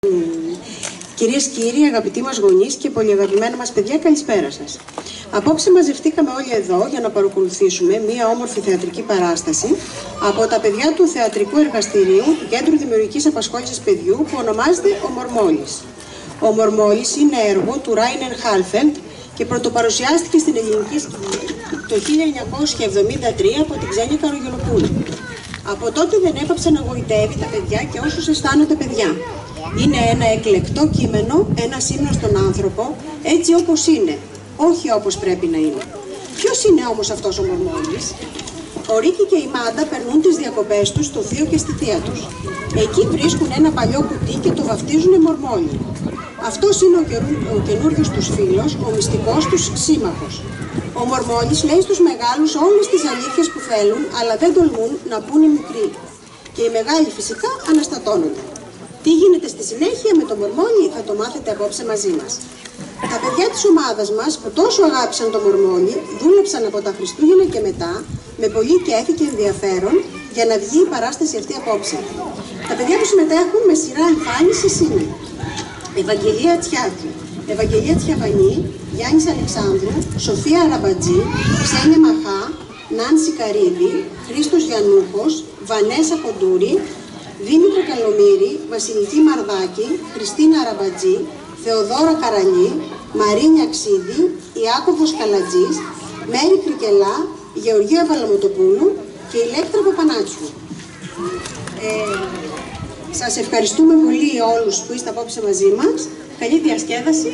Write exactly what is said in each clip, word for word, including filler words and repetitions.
Κυρίες και κύριοι, αγαπητοί μας γονείς και πολυαγαπημένα μας παιδιά, καλησπέρα σας. Απόψε μαζευτήκαμε όλοι εδώ για να παρακολουθήσουμε μία όμορφη θεατρική παράσταση από τα παιδιά του Θεατρικού Εργαστηρίου του Κέντρου Δημιουργικής Απασχόλησης Παιδιού που ονομάζεται Ο Μορμόλης. Ο Μορμόλης είναι έργο του Ράινερ Χάλφελντ και πρωτοπαρουσιάστηκε στην ελληνική σκηνή το χίλια εννιακόσια εβδομήντα τρία από την Ξένια Καρογιονοπούλου. Από τότε δεν έπαψε να γοητεύει τα παιδιά και όσους αισθάνονται παιδιά. Είναι ένα εκλεκτό κείμενο, ένα ύμνο στον άνθρωπο, έτσι όπως είναι, όχι όπως πρέπει να είναι. Ποιος είναι όμως αυτός ο Μορμόλης? Ο Ρίκη και η Μάντα περνούν τις διακοπές τους στο θείο και στη θεία τους. Εκεί βρίσκουν ένα παλιό κουτί και το βαφτίζουν Μορμόλη. Αυτός είναι ο, καινου... ο καινούριος τους φίλος, ο μυστικός τους σύμμαχος. Ο Μορμόλης λέει στους μεγάλους όλες τις αλήθειες που θέλουν, αλλά δεν τολμούν να πούν οι μικροί. Και οι μεγάλοι φυσικά αναστατώνονται. Τι γίνεται στη συνέχεια με τον Μορμόλη θα το μάθετε απόψε μαζί μας. Τα παιδιά της ομάδας μας που τόσο αγάπησαν τον Μορμόλη δούλεψαν από τα Χριστούγεννα και μετά με πολύ κέφι και ενδιαφέρον για να βγει η παράσταση αυτή απόψε. Τα παιδιά που συμμετέχουν με σειρά εμφάνισης είναι Ευαγγελία Τσιάκη, Ευαγγελία Τσιαβανή, Γιάννης Αλεξάνδρου, Σοφία Αραμπατζή, Ξένια Μαχά, Νάνση Καρίδη, Χρήστος Γιαννούχος, Βανέσα Κοντούρη, Δήμητρο Καλομήρη, Βασιλική Μαρδάκη, Χριστίνα Αραμπατζή, Θεοδόρα Καραλή, Μαρίνια Ξίδη, Ιάκωβος Καλατζής, Μέρη Κρικελά, Γεωργία Βαλαμοτοπούλου και Ηλέκτρα Παπανάτσου. Ε, σας ευχαριστούμε πολύ όλους που είστε απόψε μαζί μας. Καλή διασκέδαση.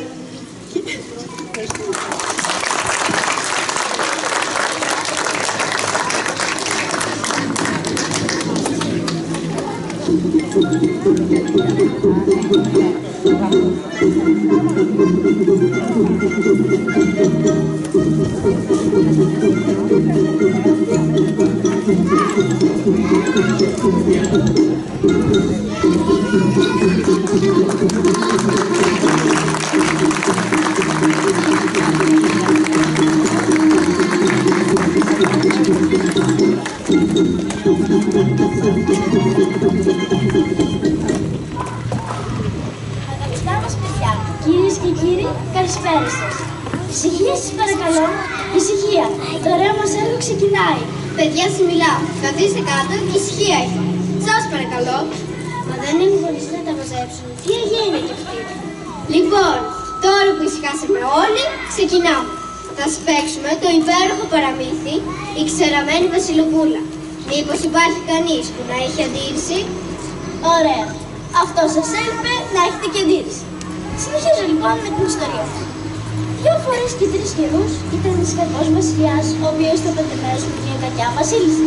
Κυρίες και κύριοι, καλησπέρα σας. Ησυχία σας παρακαλώ. Ησυχία. Το ωραίο μας έργο ξεκινάει. Παιδιά, σας μιλάω. Καθίστε κάτω και ησυχία έχει. Σας παρακαλώ. Μα δεν είναι χωρίς να τα μαζέψουν. Τι έγινε κι αυτή? Λοιπόν, τώρα που ησυχάσαμε όλοι, ξεκινάμε. Θα σας παίξουμε το υπέροχο παραμύθι «Η ξεραμένη Βασιλοπούλα». Μήπως υπάρχει κανείς που να έχει αντίρρηση? Ωραία. Αυτό σας έλειπε να έχετε και αντίρρηση. Συνεχίζω λοιπόν με την ιστορία. Δυο φορές και τρεις καιρούς ήταν ένας κακός βασιλιάς, ο οποίος ήταν παντρεμένος με μια κακιά βασίλισσα.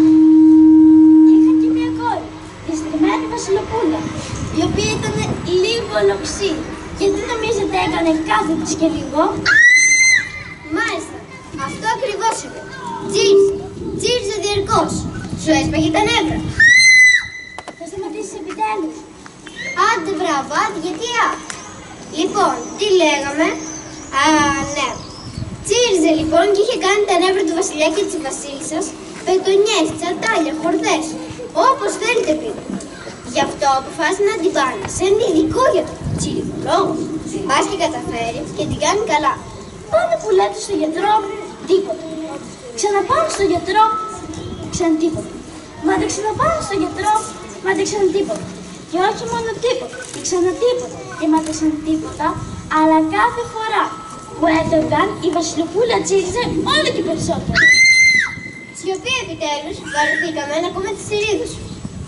Είχαν και μια κόρη, τη στριμμένη Βασιλοπούλα, η οποία ήταν λίγο λοξή. Γιατί νομίζετε έκανε κάθε της και λίγο? Μάλιστα, αυτό ακριβώς είπε. Τζίριζε, τζίριζε διαρκώς. Σου έσπαγε τα νεύρα. Θα σταματήσεις επιτέλους? Άντε μπράβο, άντε γιατί α. Λοιπόν, τι λέγαμε? Α, ναι. Τσίριζε λοιπόν και είχε κάνει τα νεύρα του βασιλιά και της βασίλισσας πετονιές, τσατάλια, χορδές, όπως θέλετε πείτε. Γι' αυτό αποφάσισε να την πάνε σε έναν ειδικό για το τσιριβολόγο. Πας και καταφέρει και την κάνει καλά. Πάνε που λέτε στο γιατρό, τίποτα. Ξαναπάνε στο γιατρό, ξανά τίποτα. Μα δεν ξαναπάνε στο γιατρό, μα δεν ξανά τίποτα. Και όχι μόνο τίποτα, και ξανά τίποτα, και μα δεν ξανά τίποτα, αλλά κάθε φορά που έτρωγαν η Βασιλοπούλα τσίριζε όλο και περισσότερο. Σιωπή επιτέλους, βαρεθήκαμε να ακούμε τις τσιρίδες σου.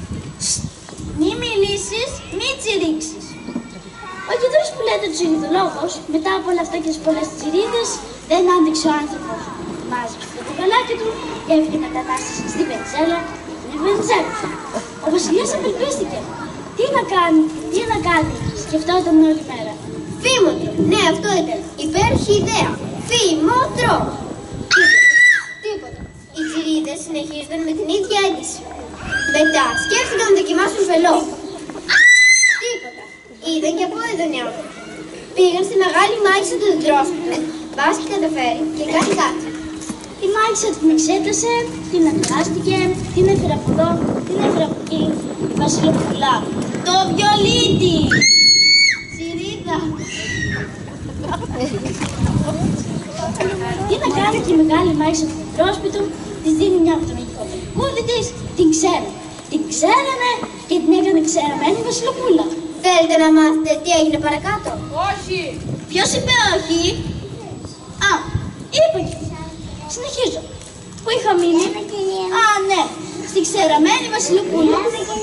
Μη μιλήσεις, μη τσιρίξεις. Ο γιατρός που λέτε ο τσιριδολόγος, μετά από όλα αυτά και τις πολλές τσιρίδες, δεν άντεξε ο άνθρωπος. Μάζεψε το κουκαλάκι του και έφυγε κατανάσταση στην πενιζέλα, την πενιζέλα. Ο βασιλιάς απελπίστηκε. Τι να κάνει, τι να κάνει, σκεφτόταν όλη μέρα. Φήμωτρο, ναι αυτό ήταν, υπέροχη ιδέα. Φήμωτρο. Τίποτα. Οι τσιρίδες συνεχίζονταν με την ίδια αίτηση. Μετά σκέφτηκαν να δοκιμάσουν βελό. Τίποτα. Είδαν και από εδώ οι άνθρωποι. Πήγαν στη μεγάλη μάγισσα του δεντρόσπιτου. Μπας και καταφέρει και κάνει κάτι. Η μάγισσα την εξέτασε, την αντιλάστηκε, την έφερε από εδώ, την έφερε από εκεί. Η Βασιλοπούλα, το βιολί της! και η μεγάλη μάγισσα του Μικρόσπιτου της δίνει μια από το μαγικό περικούδι της, την ξέρανε. Την ξέρανε και την έκανε ξεραμένη Βασιλοπούλα. Θέλετε να μάθετε τι έγινε παρακάτω? Όχι! Ποιος είπε όχι? Α, είπα και. Συνεχίζω. Πού είχα μείνει? Α, ναι, στη ξεραμένη Βασιλοπούλα.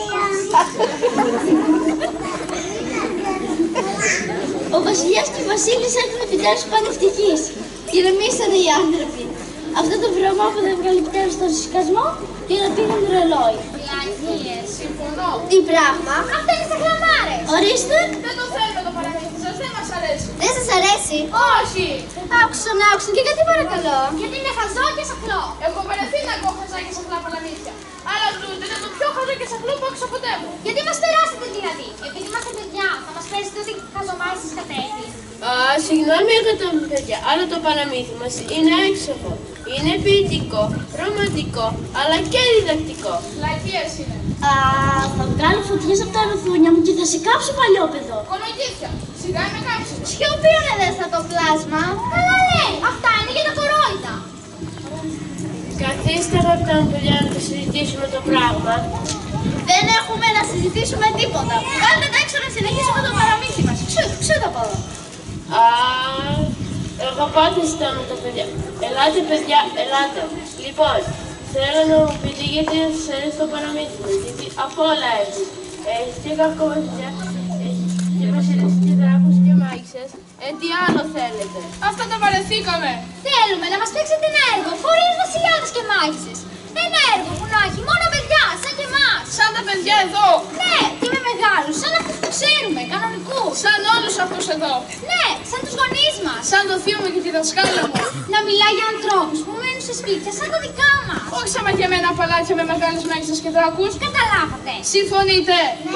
Ο βασιλιάς και η βασίλισσα έχουν επιτέλους πάνε ευτυχείς. Ηρεμήσανε οι άνθρωποι. Αυτό το βρωμό που δεν βγάλει επιτέλους στον σισκασμό και να πήγαν ρολόι. Πλακίες, συμφωνώ. Τι πράγμα? Αυτά είναι στα χλαμάρες. Ορίστε. Δεν το θέλουμε το παραμύθι σας, δεν μας αρέσει. Δεν σας αρέσει? Όχι! Άκουσαν, άκουσαν και γιατί παρακαλώ? Γιατί είναι χαζό και σακλό. Έχω βαρεθεί να ακούω χαζά και σακλά παραμύθια. Αλλά γλούνται είναι το πιο χαζό και σακλό που άκουσα ποτέ μου. Γιατί μας περάσετε δηλαδή? Επειδή είμαστε παιδιά, θα μας πέσετε ότι χαζομάρες κατέχει. Α, συγγνώμη για τα παιδιά, αλλά το παραμύθι μας είναι έξοχο. Είναι ποιητικό, ρομαντικό, αλλά και διδακτικό. Πλακίες είναι. Α, θα βγάλω φωτιές από τα ρουθούνια μου και θα σε κάψω παλιόπαιδο. Κολογήθεια. Σιγά με κάψετε. Σιωπή ρε στα το πλάσμα. Καλά λέει, αυτά είναι για τα κορόιδα. Καθίστε αγαπητά μου παιδιά να το συζητήσουμε το πράγμα. Δεν έχουμε να συζητήσουμε τίποτα. Βγάλτε τα έξω να συνεχίσουμε το παραμύθι μας. Ξούτα από εδώ. Α, εγώ πάντα ζητάω με τα παιδιά. Ελάτε παιδιά, ελάτε. Λοιπόν, θέλω να μου πείτε γιατί δεν σας αρέσει το παραμύθι μας. Γιατί απ' όλα έχει. Έχει και κακόβια, έχει και βασιλείς και δράκους και μάγισσες. Ε, τι άλλο θέλετε? Αυτά τα βαρεθήκαμε. Θέλουμε να μας παίξετε ένα έργο χωρίς βασιλιάδες και μάγισσες. Ένα έργο που να έχει μόνο παιδιά, σαν και εμάς. Σαν τα παιδιά εδώ. Ναι, και με μεγάλους, σαν αυτούς που ξέρουμε, κανονικούς. Σαν όλους αυτούς εδώ. Ναι, σαν τους γονείς μας. Σαν το θείο μου και τη δασκάλα μου. Να μιλάει για ανθρώπους που μένουν σε σπίτια σαν τα δικά μας. Όχι σαν μαγεμένα παλάτια με μεγάλες μάγισσες και δράκους. Καταλάβατε. Συμφωνείτε?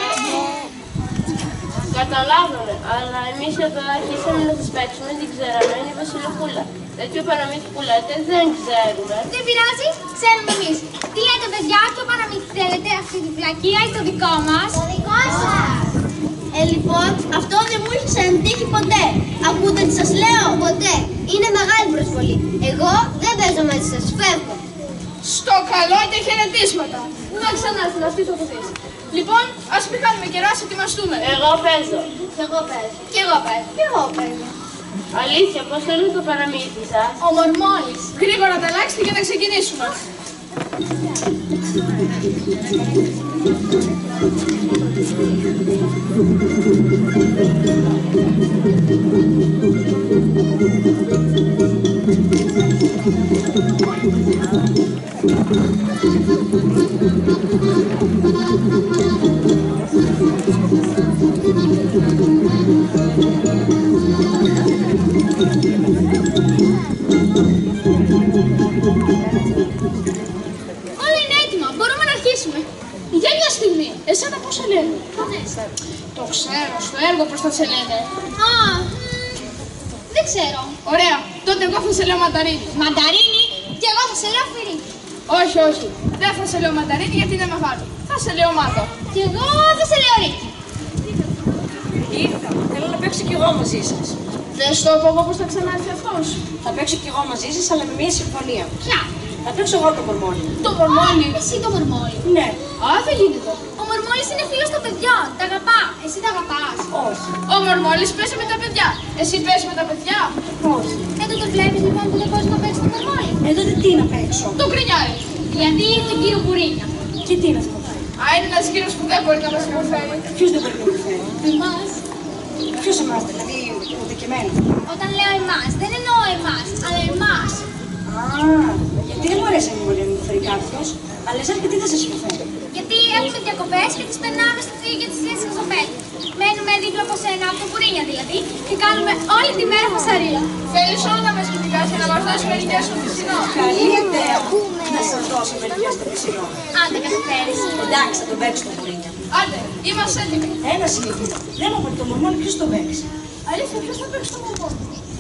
Καταλάβαμε, αλλά εμείς εδώ αρχίσαμε να σας παίξουμε την ξεραμένη Βασιλοπούλα. Τέτοιο παραμύθι που λέτε δεν ξέρουμε. Δεν πειράζει, ξέρουμε εμείς. Τι λέτε παιδιά, ποιο παραμύθι θέλετε, αυτή τη πλακία ή το δικό μας? Το δικό σας. Ε, λοιπόν, αυτό δεν μου είχε ξανατύχει ποτέ. Ακούτε τι σας λέω? Ποτέ. Είναι μεγάλη προσβολή. Εγώ δεν παίζω μαζί σας. Φεύγω. Στο καλό και χαιρετίσματα. Να ξανάρθουν αυτοί το κουτί. Λοιπόν, ας μην κάνουμε καιρό, ας ετοιμαστούμε. Εγώ παίζω. Κι εγώ παίζω. Κι εγώ παίζω. Κι εγώ παίζω. Αλήθεια, πώς θέλει το παραμύθι σας? Ο Μορμόλης. Γρήγορα τα αλλάξτε και να ξεκινήσουμε. Όλα είναι έτοιμα, μπορούμε να αρχίσουμε. Για μια στιγμή, εσένα πώς σε λένε? Vanessa. Το ξέρω, στο έργο πώς θα σε λένε. Α, μ, δεν ξέρω. Ωραία, τότε εγώ θα σε λέω Μανταρίνη. Μανταρίνι και εγώ θα σε λέω φυρί. Όχι, όχι, δεν θα σε λέω Μανταρίνη γιατί είναι μεγάλο. Θα σε λέω Μάτο. Και εγώ θα σε λέω Ρίκη. Ήρθα. Θέλω να παίξω κι εγώ μαζί σας. Δεν στο πω εγώ πώς θα ξανάρθει αυτός. Θα παίξω κι εγώ μαζί σας, αλλά με μια συμφωνία. Ποια? Θα παίξω εγώ το μορμόνι. Το Μορμόλι. Εσύ το μορμόλι. Ναι. Α, δεν γίνεται. Ο μορμόλης είναι φίλος των παιδιών. Τα αγαπά. Εσύ τα αγαπάς. Όχι. Ο Μορμόλης πέσει με τα παιδιά. Εσύ πέσει με τα παιδιά. Όχι. Δεν το βλέπεις λοιπόν που δεν μπορείς να παίξεις το μορμόλι? Ε, τότε τι να παίξω. Το κρινιάρι. Γιατί τον κύριο Κουρίνια. Και τι είναι αυτό. Α, είναι ένας κύριος που δεν μπορεί να μας υποφέρει. Ποιος δεν μπορεί να μου φέρει. Εμάς. Ποιος εμάς, δηλαδή ούτε και εμένα. Όταν λέω εμάς, δεν εννοώ εμάς, αλλά εμάς. Α, γιατί δεν μου αρέσει να μου φέρει κάποιος, αλλά εσάς και τι θα σας υποφέρει. Γιατί έχουμε διακοπές και τις περνάμε στο θείο για τις λύσεις στο πέλι. Μένουμε δίπλα από σένα, από το Κουρίνια δηλαδή, και κάνουμε όλη τη μέρα φασαρία. Θέλεις όλα να με σκεφτικάς και να μας δώσεις μερικές στο φυσινό. Καλή ιδέα να σας δώσω μερικές στο φυσικό. Άντε καθυστέρηση. Εντάξει, θα τον παίξω το κουρίνια. Άντε, είμαστε έτοιμοι. Ένα είναι. Δεν μου πει το μορμόνι, ποιος το παίξει. Αλήθεια, ποιος θα παίξει το Μορμόλι?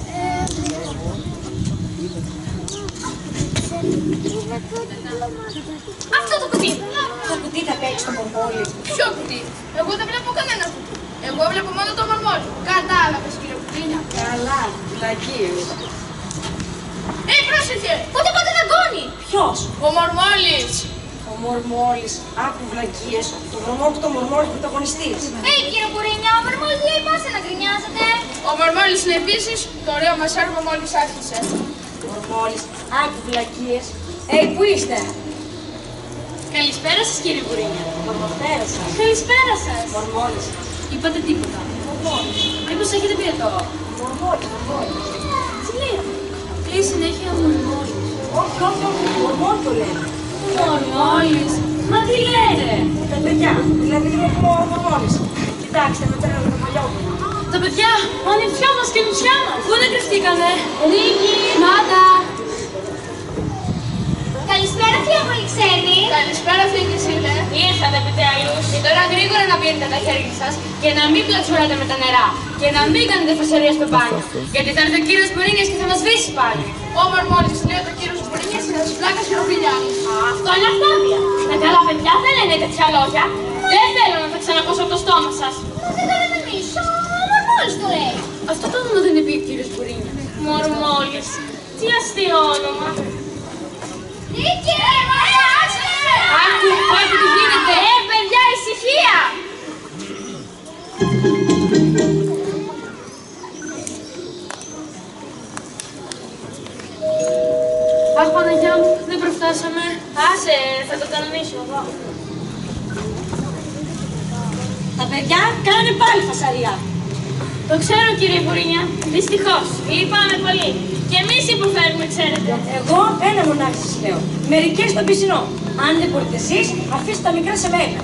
Αυτό το κουτί. Το κουτί θα παίξει το μορμόνι. Ποιο κουτί? Εγώ δεν βλέπω κανένα κουτί. Εγώ βλέπω μόνο το Μορμόλι. Κατάλαβες κύριε Κουτίνια. Καλά, βλακίες. Ε, πρόσεχε! Πότε πάτε δαγκώνει! Ποιος? Ο Μορμόλης! Ο Μορμόλης. Άκου βλακίες. Το Μορμόλης, το Μορμόλης πρωταγωνιστής. Ε, κύριε Μπουρίνια, ο Μορμόλης λέει πάστε να γκρινιάζετε. Ο Μορμόλης είναι επίσης το ωραίο μας έργο μόλις άρχισε. Μορμόλης. Άκου βλακίες. Ε, πού είστε? Καλησπέρα σας, κύριε Μπουρίνια. Μορμοφέρα σας. Καλησπέρα σας. Μορμόλης. Είπατε τίποτα. Μορμόλης. Μήπως έχετε πει εδώ. Μορμόλης. Μορμόλης. Τι λέει αυτό. Λέει συνέχεια Μορμόλης. Όχι, όχι, όχι. Μορμόλης το λένε. Μορμόλης. Μα τι λέτε. Τα παιδιά. Δηλαδή είναι ο Μορμόλης. Κοιτάξτε, με παίρνω το παλιό μου. Τα παιδιά, ο ανιψιά μας και η νησιά μας. Πού δεν κρυφτήκανε. Νίκη! Μάτα. Καλησπέρα, θεία Πολυξένη. Καλησπέρα, θεία Κεσίλε. Ήρθατε επιτέλους. Και τώρα γρήγορα να πίνετε τα χέρια σας και να μην πλατσουράτε με τα νερά. Και να μην κάνετε φασαρία στο μπάνιο. Γιατί θα έρθει ο κύριος Μπουρίνιας και θα μας σβήσει πάλι. Ο Μορμόλης λέει ότι ο κύριος Μπουρίνιας είναι της πλάκας και ο Φιλιάνης. Αυτό είναι αυτάδια. Τα καλά παιδιά δεν λένε τέτοια λόγια. Δεν θέλω να τα ξανακούσω από το στόμα σας. Μα δεν το λέμε εμείς, ο Μορμόλης το λέει. Αυτό το όνομα δεν είπε ο κύριος Μπουρίνια. Μορμόλης. Τι αστείο όνομα. Νίκη! Άκου, άκου τι γίνεται. Ε, παιδιά, ησυχία. Αχ, Παναγιά μου, δεν προφτάσαμε. Άσε, θα το κανονίσω εγώ. Τα παιδιά κάνανε πάλι φασαρία. Το ξέρω, κύριε Μπουρίνια. Δυστυχώς. Λυπάμαι πολύ. Και εμείς υποφέρουμε, ξέρετε. Εγώ ένα μονάχα σας λέω. Μερικές στο πισινό. Αν δεν μπορείτε εσείς, αφήστε τα μικρά σε μένα.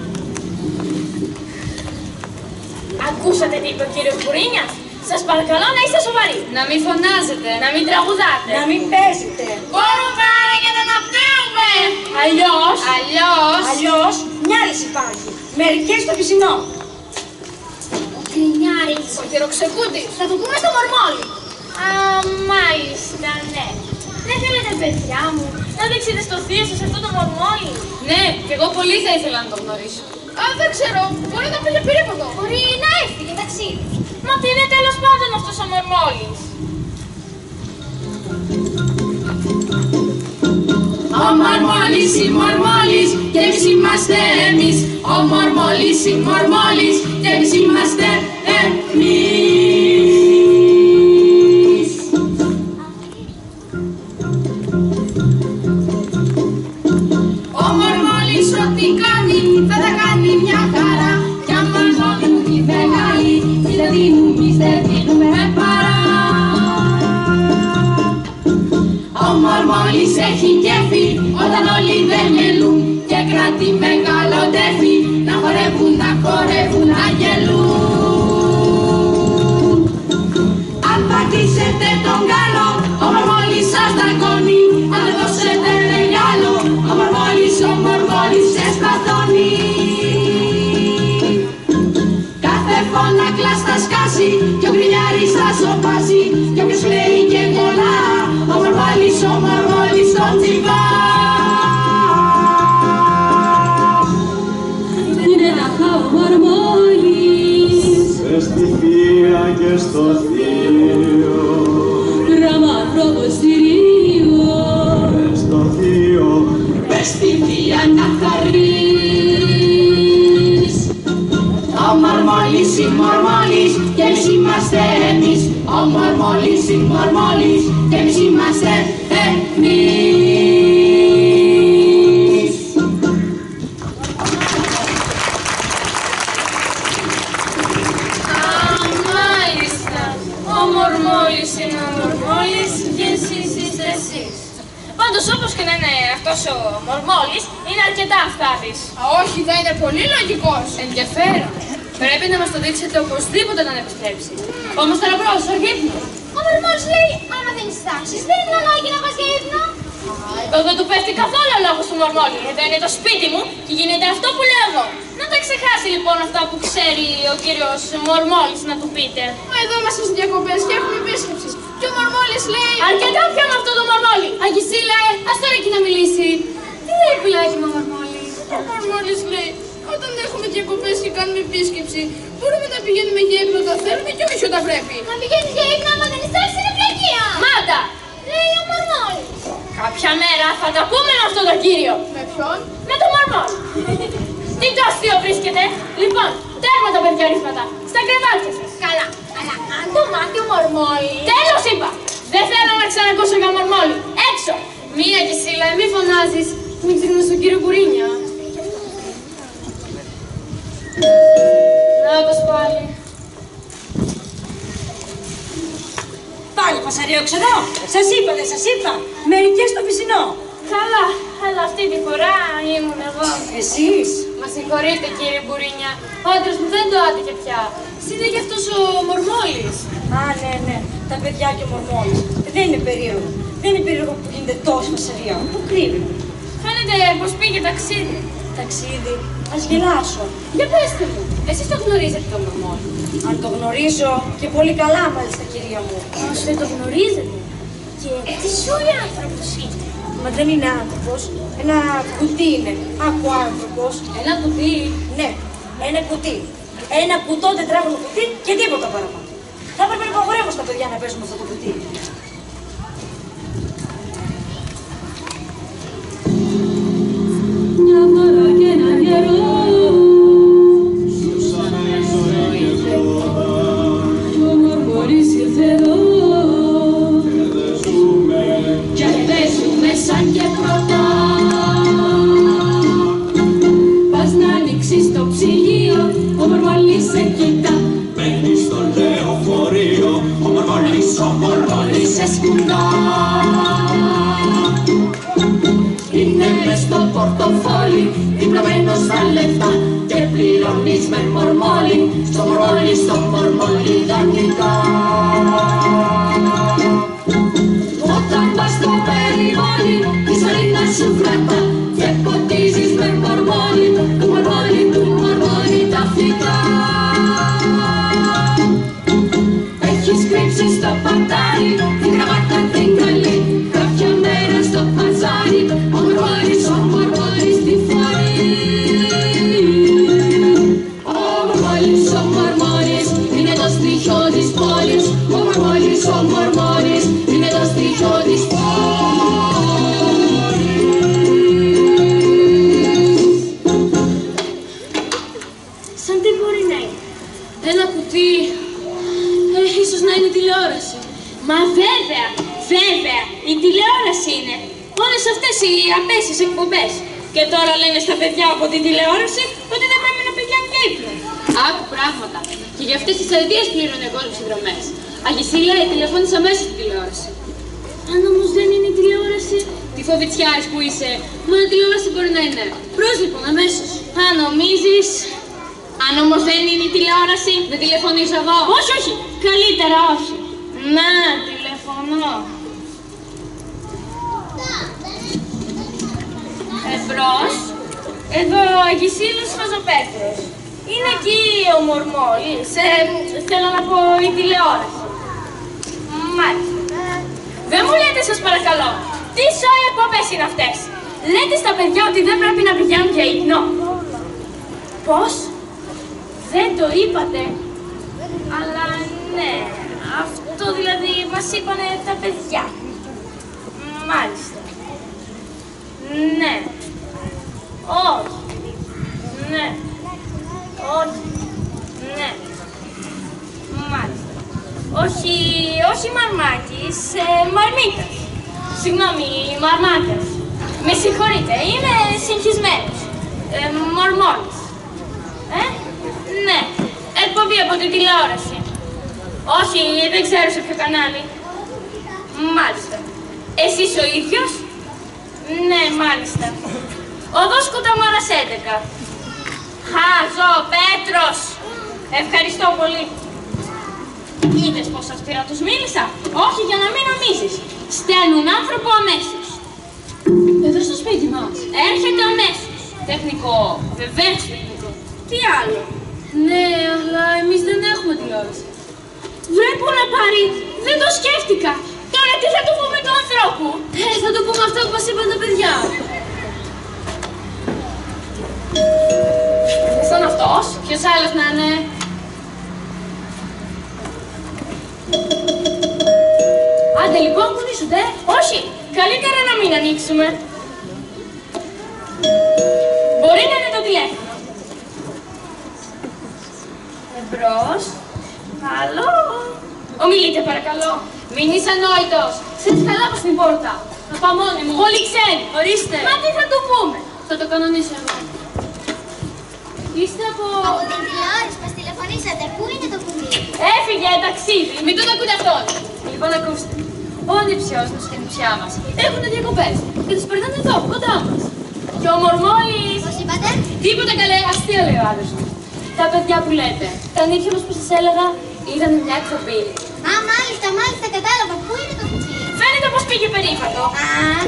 Ακούσατε τι είπε ο κύριος Μπουρίνια. Σας παρακαλώ να είστε σοβαροί. Να μην φωνάζετε. Να μην τραγουδάτε. Να μην παίζετε. Μπορούμε άραγε να αναπνέουμε. Αλλιώς. Αλλιώς. Αλλιώς, μια λύση υπάρχει. Μερικές στο πισινό. Ο Κρινιάρης. Ο χειροξεκούτης. Θα το πούμε στο Μορμόλη. Α, μάλιστα, ναι. Δεν θέλετε, παιδιά μου, να δείξετε στο θείο σας αυτό το Μορμόλη. Ναι, και εγώ πολύ θα ήθελα να το γνωρίσω. Α, δεν ξέρω. Μπορεί να πήγε περίπατο. Μπορεί να έρθει και ταξίδι. Μα τι είναι τέλος πάντων αυτός ο Μορμόλης. Ο Μορμόλης, η Μορμόλης, και εμείς είμαστε εμείς. Ο Μορμόλης, η Μορμόλης, και εμείς είμαστε εμείς. Ο Μορμόλης ό,τι κάνει, θα τα κάνει μια χαρά. Κι αν Μορμόλη μου τη μεγάλη, εμείς δεν δίνουμε, εμείς δεν δίνουμε παρά. Ο Μορμόλης έχει κέφι όταν όλοι δεν γελούν και κρατεί μεγάλο τέφι να χορεύουν, να χορεύουν, να γελούν. Αν πατήσετε τον καλό, ο Μορμόλης σας δαγκώνει. Αν δεν δώσετε μεγάλο, ο Μορμόλης, ο Μορμόλης σε σπαθώνει. Κάθε φωνάκλα θα σκάσει κι ο Γκρινιάρης θα σοπάσει κι όποιος λέει και κολλά, ο Μορμόλης, ο Μορμόλης τον τσιμπά. Είναι λαχά ο Μορμόλης μες στη θεία και στο θείο, γράμμα προβοστηρίο, μες στο θείο, Μες στη θεία να χαρείς. Ο Μορμόλης, η Μορμόλης, και εμείς είμαστε εμείς. Ο Μορμόλης, η Μορμόλης, και εμείς είμαστε εμείς. Α, μάλιστα. Ο Μορμόλης είναι ο Μορμόλης και εσείς είστε εσείς. Πάντως όπως και να είναι αυτός ο Μορμόλης, είναι αρκετά αυτάρης. Α, όχι, θα είναι πολύ λογικός. Ενδιαφέρον. Πρέπει να μας το δείξετε οπωσδήποτε να επιστρέψει. Όμως τώρα μπρος, οργύπνο. Ο Μορμόλης λέει, άμα δεν ειστάξεις, δεν είναι ανάγκη να πας για ύπνο. Εδώ δεν του πέφτει καθόλου ο λόγος του Μορμόλη. Εδώ είναι το σπίτι μου και γίνεται αυτό που λέω εγώ. Να τα ξεχάσει λοιπόν αυτά που ξέρει ο κύριος Μορμόλης να του πείτε. Μα εδώ είμαστε στις διακοπές και έχουμε επίσκεψη. Και ο Μορμόλης λέει... Αρκετά πια με αυτό το Μορμόλη. Αγισίλα, ας τώρα εκεί να μιλήσει. Τι λέει πουλάκι μου ο Μορμόλης. Ο Μορμόλης λέει, όταν έχουμε διακοπές και κάνουμε επίσκεψη, μπορούμε να πηγαίνουμε για ύπνο όταν θέλουμε και όχι όταν πρέπει. Να πηγαίνεις για ύπνο άμα δεν ειστάξεις είναι πλακία. Μάτα! λέει ο Μορμόλης. Κάποια μέρα θα τα πούμε με αυτόν τον κύριο. Με ποιον? Με τον Μορμόλη. Τι το αστείο βρίσκεται. Λοιπόν, τέρμα τα παιδιαρίσματα. Στα κρεβάτια σας. Καλά, αλλά αν το μάθει ο Μορμόλης. Τέλος είπα. Δεν θέλω να ξανακούσω για Μορμόλη. Έξω. Μία και Σίλα, μη φωνάζεις. Μην ξεχνάς τον κύριο Κουρίνια. Να το πάλι. Πάλι φασαρίο ξενό. Σας είπα, δεν σας είπα. Μερικές στο πισινό. Καλά, αλλά αυτή τη φορά ήμουν εγώ. Εσείς. Μα συγχωρείτε κύριε Μπουρίνια. Ο άντρας μου δεν το άτυχε πια. Είναι και αυτός ο Μορμόλης. Α, ναι, ναι. Τα παιδιά και ο Μορμόλης. Δεν είναι περίεργο. Δεν είναι περίεργο που γίνεται τόσο φασαρία. Πού κρύβει. Φαίνεται πως πήγε ταξίδι. Ταξίδι. Ας γελάσω. Για πέστε μου, εσείς το γνωρίζετε τον Μορμόλη. Αν το γνωρίζω και πολύ καλά μάλιστα κυρία μου. Όμως δεν το γνωρίζετε. Και τι σούρι άνθρωπος είναι. Μα δεν είναι άνθρωπος. Ένα κουτί είναι. Άκου άνθρωπος. Ένα κουτί. Ναι, ένα κουτί. Ένα κουτό τετράγωνο κουτί και τίποτα παραπάνω. Θα έπρεπε να απαγορεύω στα παιδιά να παίζουν αυτό το κουτί. Μια φορά και έναν καιρό Ζούσαμε ζωή και πρώτα κι ο Μορμόλης ήρθε εδώ και δεν ζούμε κι δεν ζούμε σαν και πρώτα. Πας να ανοίξεις το ψυγείο, ο Μορμόλης σε κοιτά. Μπαίνεις στο λεωφορείο, ο Μορμόλης, ο Μορμόλης σε σκουντά. Είναι μες στο πορτοφόλι, διπλωμένος στα λεφτά και πληρώνεις με Μορμόλη, στο Μορμόλη, στο Μορμόλη δανεικά. Όταν πας στο περιβόλι, η σωλήνα σου κρατά και ποτίζεις με Μορμόλη, του Μορμόλη, του Μορμόλη τα φυτά. Έχεις κρύψει στο πατάρι την κραβάτα την καλή, κάποια μέρα στο παζάρι ο Μορμόλης, ο Μορμόλης τη φορεί. Ο Μορμόλης, ο Μορμόλης είναι το στοιχείο της πόλης. Ο Μορμόλης, ο Μορμόλης είναι το στοιχείο της πόλης. Σαν τι μπορεί να είναι. Ένα κουτί. Ε, ίσως να είναι τηλεόραση. Μα βέβαια, βέβαια, η τηλεόραση είναι. Όλες αυτές οι απέσιες εκπομπές. Και τώρα λένε στα παιδιά από την τηλεόραση ότι δεν πρέπει να πηγαίνουν και ύπνο. Άκου πράγματα. Και για αυτές τις αιτίες πλήρωνε εγώ τις συνδρομές. Αγισίλα, τηλεφώνησα μέσα στην τηλεόραση. Αν όμως δεν είναι η τηλεόραση, τι φοβητσιάρης που είσαι. Μόνο τηλεόραση μπορεί να είναι. Προς λοιπόν, αμέσως. Αν νομίζεις. Αν όμως δεν είναι η τηλεόραση, δεν τηλεφωνήσω εγώ. Όχι, όχι. Καλύτερα όχι. Να, τηλεφωνώ. Εμπρός. Εδώ Αγισίλος Χαζοπέτρος. Είναι εκεί ο Μορμόλης. Ε, θέλω να πω η τηλεόραση. Μάλιστα. Δεν μου λέτε σας παρακαλώ. Τι σόι εκπομπές είναι αυτές. Λέτε στα παιδιά ότι δεν πρέπει να πηγαίνουν για ύπνο. Πώς? Δεν το είπατε. Αλλά ναι. Αυτό δηλαδή μας είπανε τα παιδιά. Μάλιστα. Ναι. Όχι. Ναι. Όχι. Ναι. Μάλιστα. Όχι, όχι μαρμάκης, ε, μαρμίτας. Συγγνώμη, μαρμάκας. Με συγχωρείτε, είμαι συγχυσμένος. Ε, Μορμόλης. Ε, ναι. Εκπομπή από την τηλεόραση. Όχι, δεν ξέρω σε ποιο κανάλι. Μάλιστα. Εσείς ο ίδιος? Ναι, μάλιστα. Οδός Κουταμάρας έντεκα. Χαζοπέτρος. Ευχαριστώ πολύ. Είδες πως αυστηρά τους μίλησα? Όχι, για να μην νομίζεις. Στέλνουν άνθρωπο αμέσως. Εδώ στο σπίτι μας. Έρχεται αμέσως. Τεχνικό. Βεβαίως τεχνικό. Τι άλλο? Ναι, αλλά εμείς δεν έχουμε τηλεόραση. Βρε που να πάρει. Δεν το σκέφτηκα. Τώρα τι θα του πούμε του ανθρώπου? Ε, θα του πούμε αυτό που μας είπαν τα παιδιά. Σαν αυτός. Ποιος άλλος να είναι? Άντε λοιπόν, κουνήσουνε. Όχι, καλύτερα να μην ανοίξουμε. Μπορεί να είναι το τηλέφωνο. Εμπρός. Καλό. Ομιλείτε παρακαλώ. Μην είσαι ανόητος. Ξέρεις καλά πως την πόρτα. Θα πάω μόνη μου. Όλοι ξένοι. Ορίστε. Μα τι θα του πούμε. Θα το κανονίσω εγώ. Είστε από... Από την τηλεόραση μας τηλεφωνήσατε. Πού είναι το κουμπί? Έφυγε ταξίδι. Μην τον ακούτε αυτόν. Λοιπόν, ακούστε. Ο ανιψιός μας και η νηψιά μας έχουν διακοπές και τους περνάνε εδώ, κοντά μας. Και ο Μορμόλης... Πώς είπατε? Τίποτα καλέ, αστείο λέει ο άλλος μου. Τα παιδιά που λέτε, τα νύχια μας που σας έλεγα, ήταν μια εκπομπή. Α, μάλιστα, μάλιστα, κατάλαβα. Πού είναι το κουμπί? Φαίνεται πως πήγε περίπατο. Α,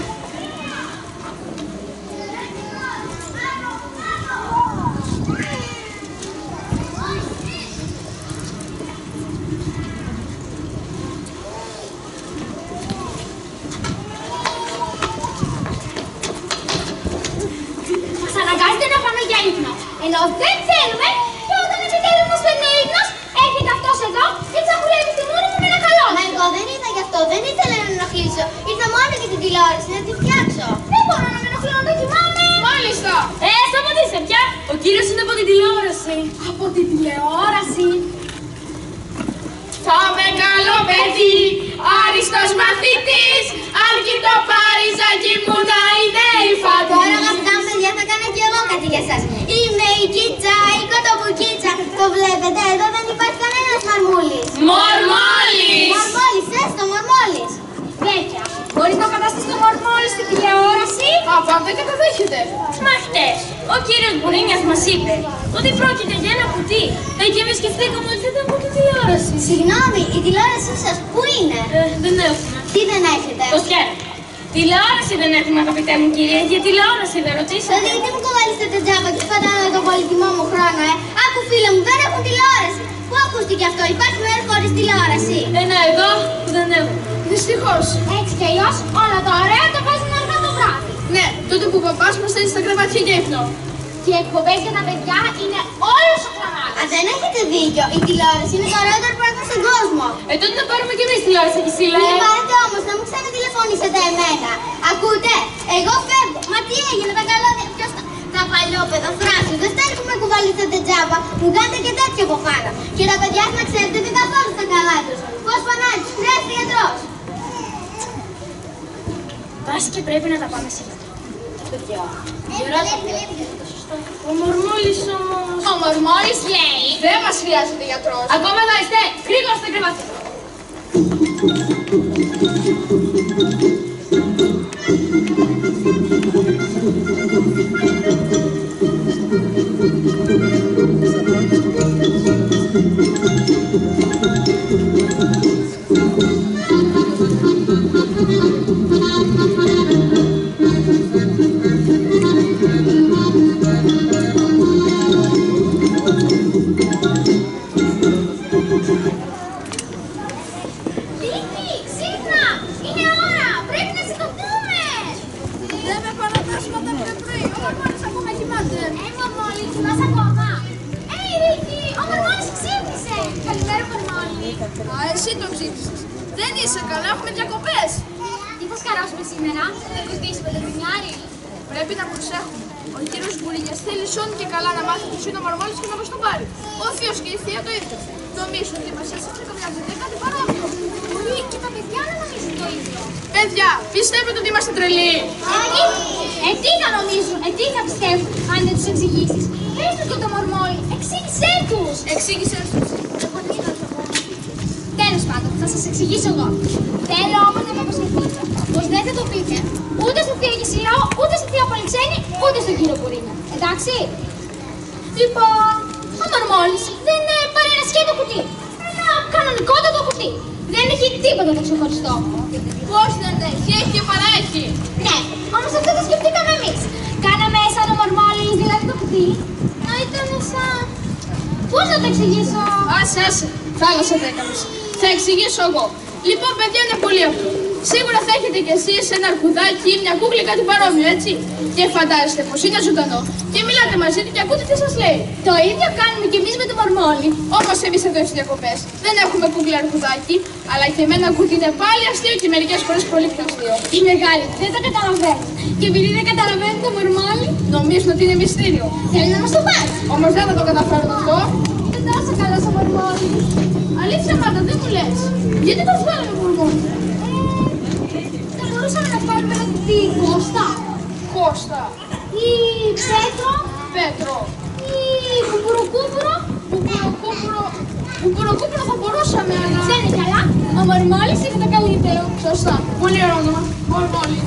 Μας αναγκάζεται να πάμε για ύπνο. Ενώ δεν θέλουμε και όταν επιτέλους μας παίρνει ο ύπνος, έρχεται αυτός εδώ και τσακουλεύει στη μούρη μου με ένα καλό. μα εγώ δεν ήρθα γι' αυτό. Δεν ήθελα να ενοχλήσω. Ήρθα μόνο για την τηλεόραση να τη φτιάξω. Δεν μπορώ να με ενοχλώ να το κοιμάμαι. Μάλιστα! Ε, σταματήστε πια. Ο κύριος είναι από την τηλεόραση. Από την τηλεόραση. Θα με καλό παιδί, άριστος μαθητής, αν και το Παριζάκι μου να είναι η Τώρα φαντή. αγαπητά μου παιδιά θα κάνω και εγώ κάτι για σας. Είμαι η Κίτσα, η κοτοπουκίτσα. Το βλέπετε, εδώ δεν υπάρχει κανένας μαρμούλης. Μορμόλης! Μαρμόλης, έστω μαρμόλης. Τέτοια. Μπορείς να φανταστείς το μορμόλι στην τηλεόραση? Από αν δεν καταδέχεται. Μα χτες, ο κύριος Μπουρίνιας μας είπε ότι πρόκειται για ένα κουτί. Ε, και εμείς σκεφτήκαμε ότι ήταν από την τηλεόραση. Συγγνώμη, η τηλεόρασή σας πού είναι? Ε, δεν έχουμε. Τι δεν έχετε? Το σκέφτομαι. Τηλεόραση δεν έχουμε, αγαπητέ μου κύριε, για τηλεόραση δεν ρωτήσατε. Δηλαδή τι μου κοβαλήσετε τζάμπα και σπατάνε τον πολύτιμό μου χρόνο, ε. Άκου φίλε μου, δεν έχουν τηλεόραση. Πού ακούστηκε αυτό, υπάρχει μέρη χωρίς τηλεόραση? Ένα εδώ που δεν έχουμε. Δυστυχώς. Έτσι κι αλλιώς όλα τα ωραία τα βάζουν αργά το βράδυ. Ναι, τότε που ο παπάς μας στέλνει στα κρεβάτια για ύπνο. Και οι εκπομπές για τα παιδιά είναι όλος ο κανάλας. Α, δεν έχετε δίκιο. Η τηλεόραση είναι το ωραιότερο πράγμα στον κόσμο. Ε, τότε να πάρουμε κι εμείς τηλεόραση εκεί, Σίλα. Μην πάρετε όμως, να μου ξανατηλεφωνήσετε εμένα. Ακούτε, εγώ φεύγω. Μα τι έγινε, τα καλώδια. Ποιος τα, τα παλιόπαιδα θράσους. Δεν φτάνει που με κουβαλήσατε τζάμπα. Μου κάνετε και τέτοια από πάνω. Και τα παιδιά να ξέρετε δεν καθόλου στα καλά τους. Πώς πανάει, τους χρειάζεται γιατρός. Πας και πρέπει να τα πάμε σήμερα. Παιδιά. Ε, Ο Μορμόλης όμως... Ο Μορμόλης λέει δεν μας χρειάζεται γιατρός. Ακόμα εδώ είστε, γρήγορα στα κρεβάτια. Λίκη, ξύπνα! Είναι ώρα! Πρέπει να σηκωθούμε! Δεν με παρατάσουμε τα πρωί. Ο Μορμόλης ακόμα κοιμάται. Ε, Μορμόλη, κοιμάς ακόμα! Ε, Ρίκη, ο Μορμόλης ξύπνησε! Καλημέρα, Μορμόλη! Α, εσύ το ψήφισες. Δεν είσαι καλά, έχουμε διακοπές. Τι θα σκαράσουμε σήμερα? Θα κοστίσουμε το μηνιάρι. Πρέπει να προσέχουμε. Ο κύριος Μπουρίνιας θέλει σόν και καλά να μάθει ποιος είναι ο Μορμόλης και να μας τον πάρει. Ο θείος και η θεία το ίδιο. Νομίζουν ότι μας έσυψε καμιά δεν κάτι παρόμοιο. Μπορεί και τα παιδιά να νομίζουν το ίδιο. Παιδιά, πιστεύετε ότι είμαστε τρελοί? Ε, τι θα νομίζουν, ε, τι θα πιστεύουν, αν δεν τους εξηγήσεις. Πες του και το Μορμόλη, εξήγησέ τους. Εξήγησες τους. Τέλος πάντων, θα σας εξηγήσω εγώ. Θέλω όμως να με προσεχθείτε, πως δεν θα το πείτε ούτε στο θείο Κισιλάο, ούτε στη θεία Πολυξένη, ούτε στον κύριο Μπουρίνια. Εντάξει? Λοιπόν, ο Μορμόλης δεν είναι παρά ένα σκέτο κουτί. Ένα κανονικότατο κουτί. Δεν έχει τίποτα το ξεχωριστό. Πώς δεν έχει, έχει και παραέχει. Ναι, όμως αυτό το σκεφτήκαμε εμείς. Κάναμε σαν το Μορμόλης, δηλαδή το κουτί. Να ήταν σαν... Πώς να το εξηγήσω? Άσε, άσε. Θάλασσα θα έκανες. Θα εξηγήσω εγώ. Λοιπόν, παιδιά, είναι πολύ απλό. Σίγουρα θα έχετε κι εσείς ένα αρκουδάκι ή μια κούκλα ή κάτι παρόμοιο, έτσι. Και φαντάζεστε πως είναι ζωντανό και μιλάτε μαζί του και ακούτε τι σας λέει. Το ίδιο κάνουμε κι εμείς με το μορμόλι. Όμως εμείς εδώ στις διακοπές δεν έχουμε κούκλα αρκουδάκι, αλλά και εμένα ακούτε είναι πάλι αστείο και μερικές φορές πολύ πιο αστείο. Οι μεγάλοι δεν το καταλαβαίνουν. Και επειδή δεν καταλαβαίνουν το μορμόλι, νομίζουν ότι είναι μυστήριο. θέλουν να μας το πάνε. Όμως δεν θα το καταφέρουν αυτό. Δεν τόσο καλό στο μορμόλι. Αλήθεια, Μάρτα, δεν μου λες. Γιατί το βγάλαμε μορμόλι. Θα μπορούσαμε να πάρουμε ένα κουτί Κώστα. Κώστα. Ή Πέτρο. Πέτρο. Ή Κουμπουροκούμπουρο. Κουμπουροκούμπουρο. Κουμπουροκούμπουρο θα μπορούσαμε, αλλά... Δεν είναι καλά. Ο Μορμόλης είναι το καλύτερο. Σωστά. Πολύ ωραίο όνομα. Μορμόλης.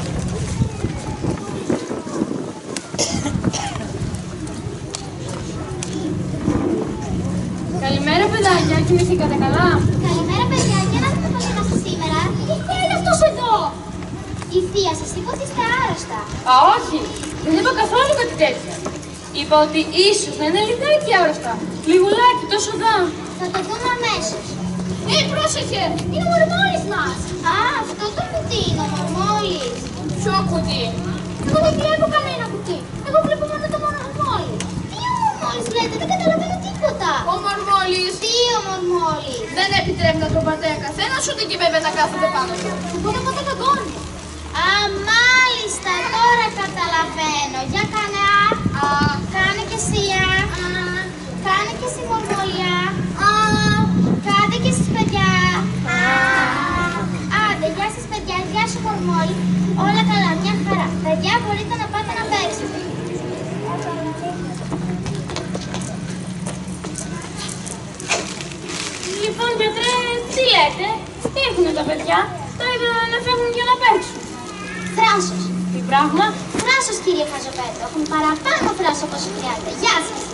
Καλημέρα, παιδάκια. Κοιμηθήκατε καλά? Καλημέρα, παιδιά. Για να δείτε πώς είμαστε σήμερα. Τι θέλει αυτός εδώ. Η θεία σας είπε ότι είστε άρρωστα. Α, όχι. Δεν είπα καθόλου κάτι τέτοιο. Είπα ότι ίσως να είναι λιγάκι άρρωστα. Λιγουλάκι, τόσο δα. Θα το δούμε αμέσως. Ε, πρόσεχε. Είναι ο Μορμόλης μας. Α, αυτό το κουτί είναι ο Μορμόλης. Ποιο κουτί? Εγώ δεν βλέπω κανένα κουτί. Εγώ βλέπω μόνο το Μορμόλη. Τι ο Μορμόλης λέτε, δεν καταλαβαίνω τίποτα. Ο Μορμόλης. Τι ο Μορμόλης. Δεν επιτρέπει να τον πατάει καθένας, ούτε και βέβαια να κάθεται πάνω του. Οπότε πότε καγκώνει. Α, μάλιστα, τώρα καταλαβαίνω. Για κάνε α. Α, Κάνε και εσύ α. α, Κάνε και εσύ Μορμόλια. α. Κάντε και εσείς παιδιά. Α. Άντε, γεια σας παιδιά, γεια σου Μορμόλη. Όλα καλά, μια χαρά. Παιδιά, μπορείτε να πάτε να παίξετε. Λοιπόν, γιατρέ, τι λέτε, τι έχουνε τα παιδιά, τα είδα να φεύγουν για να παίξουν. Θράσος. Τι πράγμα? Θράσος κύριε Χαζοπέτρο. Έχουν παραπάνω θράσο από όσο χρειάζεται. Γεια σας.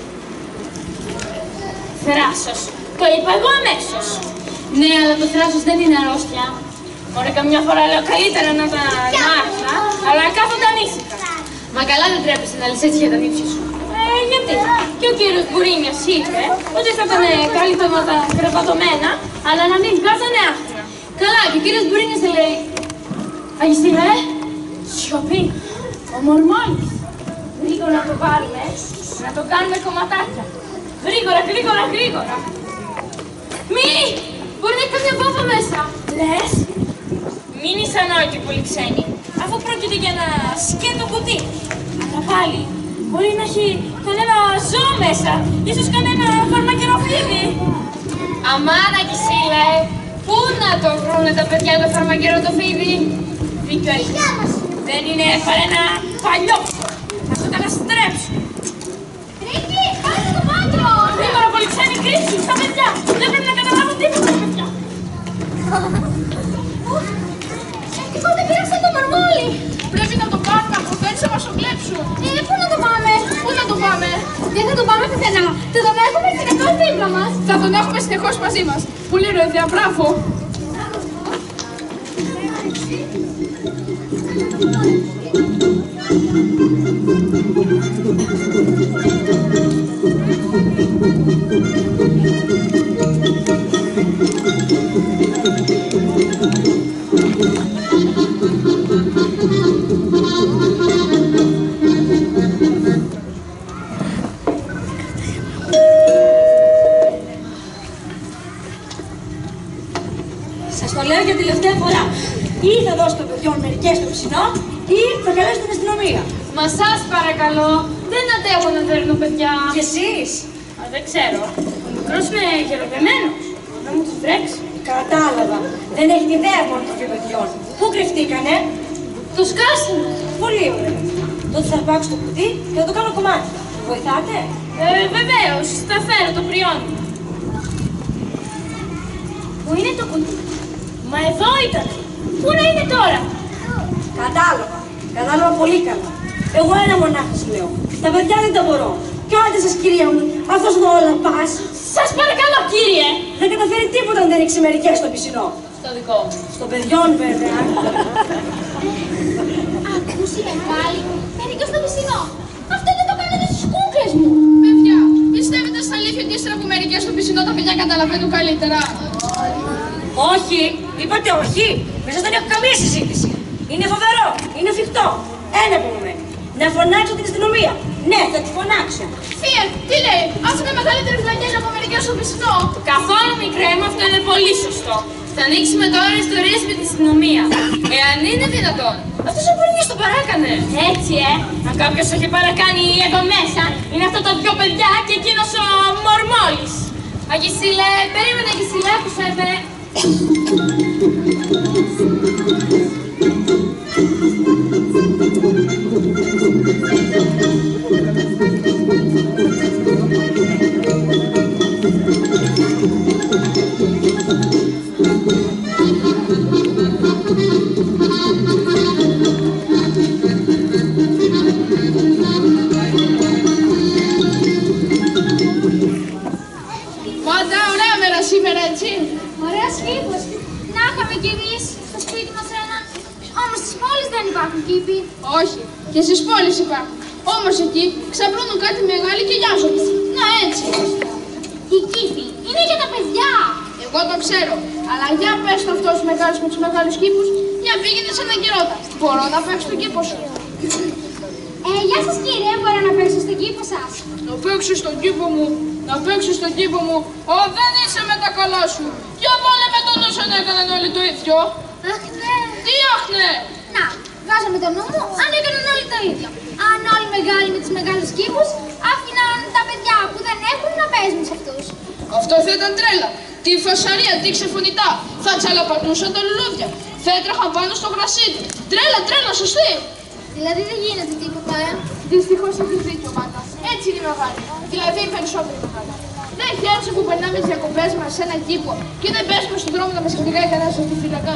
Θράσος. Το είπα εγώ αμέσως. Ναι, αλλά το θράσος δεν είναι αρρώστια. Ωραία, καμιά φορά λέω καλύτερα να τα μάθα, αλλά κάθονται ανήσυχα. Μα καλά δεν τρέπεσαι να λες έτσι για τα νύψια σου. Ε, γιατί? Και ο κύριος Μπουρίνιος είπε ότι θα ήταν καλύτερα να τα κρεβατωμένα, αλλά να μην βγάζανε άχρα. Καλά, και ο κύριος Μπουρίνιος θα λέει Αγιστήνα, ε, σιωπή, ο Μορμόλης. Γρήγορα να το βάλουμε, να το κάνουμε κομματάκια. Γρήγορα, γρήγορα, γρήγορα. Μη! Μπορεί να έχει καμιά βόμβα μέσα. Λες? Μην είσαι ανόητη πολύ ξένη, αφού πρόκειται για ένα σκέτο κουτί. Αλλά πάλι, μπορεί να έχει κανένα ζώο μέσα, ίσως κανένα φαρμακεροφίδι. Αμάνα Κισίλα, ε, πού να το βρούνε τα παιδιά το φαρμακεροφίδι. Δίκιο έχεις. Δεν είναι παρά ένα παλιό. Θα το καταστρέψω. Ρίκη, πάρε το μάντρο. Γρήγορα πολύ ξένη κρίση στα παιδιά. Δεν πρέπει να καταλάβουν τίποτα τα παιδιά. Πότε πήραξε το Μορμόλη. Πρέπει να το πάρουμε από εδώ, έτσι θα μας το κλέψουν. Ε, πού να το πάμε. Πού να το πάμε? Δεν θα το πάμε πουθενά. Θα τον έχουμε συνεχώς δίπλα μας. Θα τον έχουμε συνεχώς μαζί μας. Πολύ ωραία ιδέα, μπράβο. Σας το λέω για τελευταία φορά. Ή θα δώσω των παιδιών μερικές στο ψινό, ή θα καλέσω την αστυνομία. Μα σας παρακαλώ, δεν αντέχω να δέρνω παιδιά. Και εσείς. Α, δεν ξέρω. Ο μικρός είναι γεροδεμένος. Να μου τους βρέξει. Κατάλαβα. Δεν έχετε ιδέα μόνο των παιδιών. Πού κρυφτήκανε? Το σκάσανε. Πολύ ωραία. Τότε θα αρπάξω το κουτί και θα το κάνω κομμάτι. Βοηθάτε? Ε, βεβαίως. Θα φέρω το πριόνι. Πού είναι το κουτί? Μα εδώ ήταν. Πού να είναι τώρα? Κατάλαβα. Κατάλαβα πολύ καλά. Εγώ ένα μονάχα σου λέω. Τα παιδιά δεν τα μπορώ. Κάντε σας κυρία μου, αυτός εδώ όλα πας. Σας παρακαλώ κύριε. Δεν καταφέρει τίποτα αν δεν ρίξει μερικές στο πισινό. Στο δικό μου. Στο παιδιών βέβαια. Ακούσετε πάλι. Μερικές στο πισινό. Αυτό δεν το κάνετε στις κούκλες μου. Παιδιά, πιστεύετε στα αλήθεια ότι ύστερα από μερικές στο πισινό τα παιδιά καταλαβαίνουν καλύτερα? Όχι, είπατε όχι. Μέσα δεν έχω καμία συζήτηση. Είναι φοβερό, είναι εφικτό. Ένα απομένει. Να φωνάξω την αστυνομία. Ναι, θα τη φωνάξω. Θεία, τι λέει, αυτό είναι μεγαλύτερη βλακιά από μερικές στο πισινό. Καθόλου μικρέ μου, αυτό είναι πολύ σωστό. Θα ανοίξουμε τώρα ιστορίες με την αστυνομία. Εάν είναι δυνατόν. Αυτός ο Πολύγιος το παράκανε. Έτσι, ε. Αν κάποιος το έχει παρακάνει εδώ μέσα, είναι αυτά τα δυο παιδιά και εκείνος ο Μορμόλης. Αγισίλε, περίμενε Αγισίλε, άκουσα με. Μάντα, ωραία μέρα σήμερα, έτσι. Ωραίος κήπος. Να είχαμε κι εμείς στο σπίτι μας έναν. Όμως στις πόλεις δεν υπάρχουν κήποι. Όχι, και στις πόλεις υπάρχουν. Όμως εκεί ξαπλώνουν κάτι μεγάλοι και γιάζονται. Να έτσι. Οι κήποι είναι για τα παιδιά. Εγώ το ξέρω. Αλλά για πες το αυτός μεγάλος με τους μεγάλους κήπους, για πήγαινε σε έναν καιρότα. Μπορώ να παίξω τον κήπο σου. Ε, γεια σας κύριε, μπορώ να παίξω στον κήπο σας. Να παίξεις στον κήπο μου, να παίξεις στον κήπο μου. Ω, δεν είσαι με τα καλά σου. Για βάλε με τον όσο έκαναν όλοι το ίδιο. Αχ ναι. Τι αχ ναι. Να, βάζαμε το νου μου, αν έκαναν όλοι το ίδιο. Αν όλοι οι μεγάλοι με τους μεγάλους κήπους άφηναν τα παιδιά που δεν έχουν να παίζουν σε αυτούς. Αυτό θα ήταν τρέλα. Τη φασαρία, τη ξεφωνητά. Θα τσαλαπατούσαν τα λουλούδια. Θα έτρεχαν πάνω στο γρασίδι. Τρέλα, τρέλα, σωστή. Δηλαδή δεν γίνεται τίποτα, ε. Δυστυχώς έχεις δίκιο, Μάτα. Έτσι είναι η μεγάλη. Δηλαδή οι περισσότεροι μεγάλοι. Δεν χαίρεσαι που περνάμε τις διακοπές μας σε έναν κήπο και δεν πέσουμε στον δρόμο να μας οδηγάει κανένας στη φυλακά.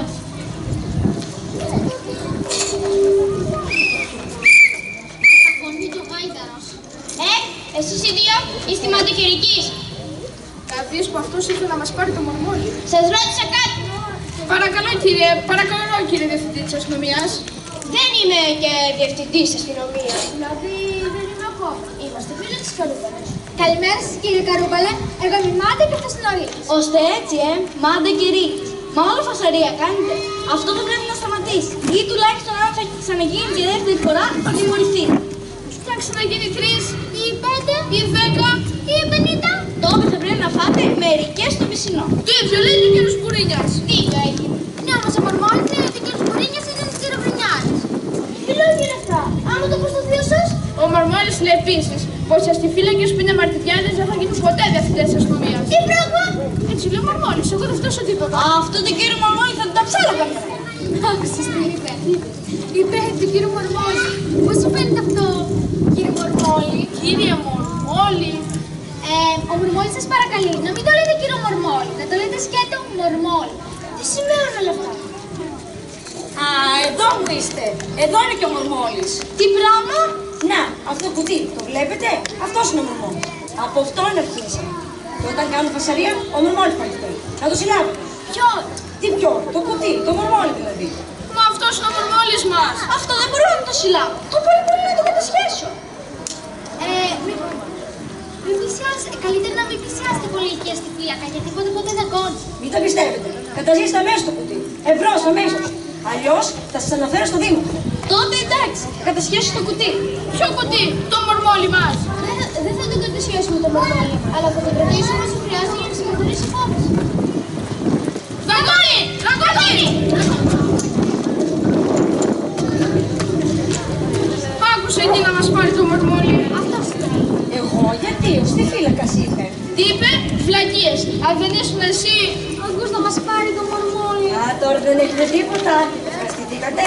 Φωνή και ο γάιδαρος. Ε, εσείς οι δύο είστε μαντοκαιρικείς. Θα δεις που αυτός ήρθε να μας πάρει το μορμόλι. Σας ρώτησα κάτι. Παρακαλώ κύριε, παρακαλώ κύριε διευθυντή της αστυνομίας. Δεν είμαι και διευθυντής της αστυνομίας. Δηλαδή δεν είμαι ακόμα. Είμαστε φίλοι της Καρούπαλας. Καλημέρα σας κύριε Καρούπαλε. Εγώ είμαι η Μάντα και αυτός είναι ο Ρίτης. Ώστε έτσι, ε, Μάντα και Ρίτης. Μα όλο φασαρία κάνετε. Αυτό το πρέπει να σταματήσει. Ή τουλάχιστον αν θα ξαναγίνει και δεύτερη φορά θα τιμωρηθεί. Θα ξαναγίνει τρεις, Ή πέντε, ή δέκα, ή πενήντα. Τότε θα πρέπει να φάτε μερικές στο πισινό. το ίδιο λέει και ο κύριος Μπουρίνιας. Τι ίδιο έχει. Ναι, όμως ο Μορμόλης λέει ότι και ο Μπουρίνιας ήταν τσιροβρινιάρης. Τι λόγια είναι αυτά. Άμα το πω στο θείο σας. Ο Μορμόλης λέει επίσης πως οι αστιφύλακες που είναι μαρτυριάδες δεν θα γίνουν ποτέ διευθυντές της αστυνομίας. Τι πράγμα. Έτσι λέει ο Μορμόλης, εγώ δεν φτάσω τίποτα. Αυτό το κύριο Μορμόλη θα τα ψάλαγα. Άκουσες τι είπε. Είπε του κύριου Μορμόλη. Πώς σου φαίνεται αυτό, κύριε Μορμόλη. Κύριε Μορμόλη. Ε, ο Μορμόλης σας παρακαλεί να μην το λέτε κύριο Μορμόλη, να το λέτε σκέτο Μορμόλη. Τι σημαίνουν όλα αυτά. Α, εδώ μου είστε. Εδώ είναι και ο Μορμόλης. Τι πράγμα? Να, αυτό το κουτί, το βλέπετε? Αυτός είναι ο Μορμόλης. Από αυτόν ευθύνησαμε. Και όταν κάνουμε φασαρία, ο Μορμόλης πάει αυτό. Να το συλλάβετε. Ποιον? Τι ποιο, το κουτί, το Μορμόλη δηλαδή. Μα αυτός είναι ο Μορμόλης μας. Αυτό δεν μπορώ να το συλλάβω. Το πολύ πολύ να το κατασχέσω. Ε, μη, μη πλησιάσετε, καλύτερα να μην πλησιάσετε πολύ και στη φύλακα, γιατί ποτέ ποτέ δεν κόνει. Μην τα πιστεύετε. Καταζήστε αμέσως το κουτί. Εμπρός, αμέσως. Αλλιώς θα σας αναφέρω στο Δήμο. Τότε εντάξει, θα κατασχέσω το κουτί. Ποιο κουτί, το Μορμόλη μας. Δεν θα, δεν θα το κατασχέσουμε το Μορμόλη, αλλά θα το κρατήσουμε όσο χρειάζεται για να ξεκαθαρίσει η φόβηση. Δαγκώνει! Δαγκώνει! Άκουσε εκεί να μας πάρει το Μορμόλη. Αυτός είναι. Εγώ, γιατί, ως τι φύλακας είπε. Τι είπε, βλακίες. Αν δεν ήσουν εσύ. Ακούς να μας πάρει το Μορμόλη. Α, τώρα δεν έχετε τίποτα. Ευχαριστηθήκατε.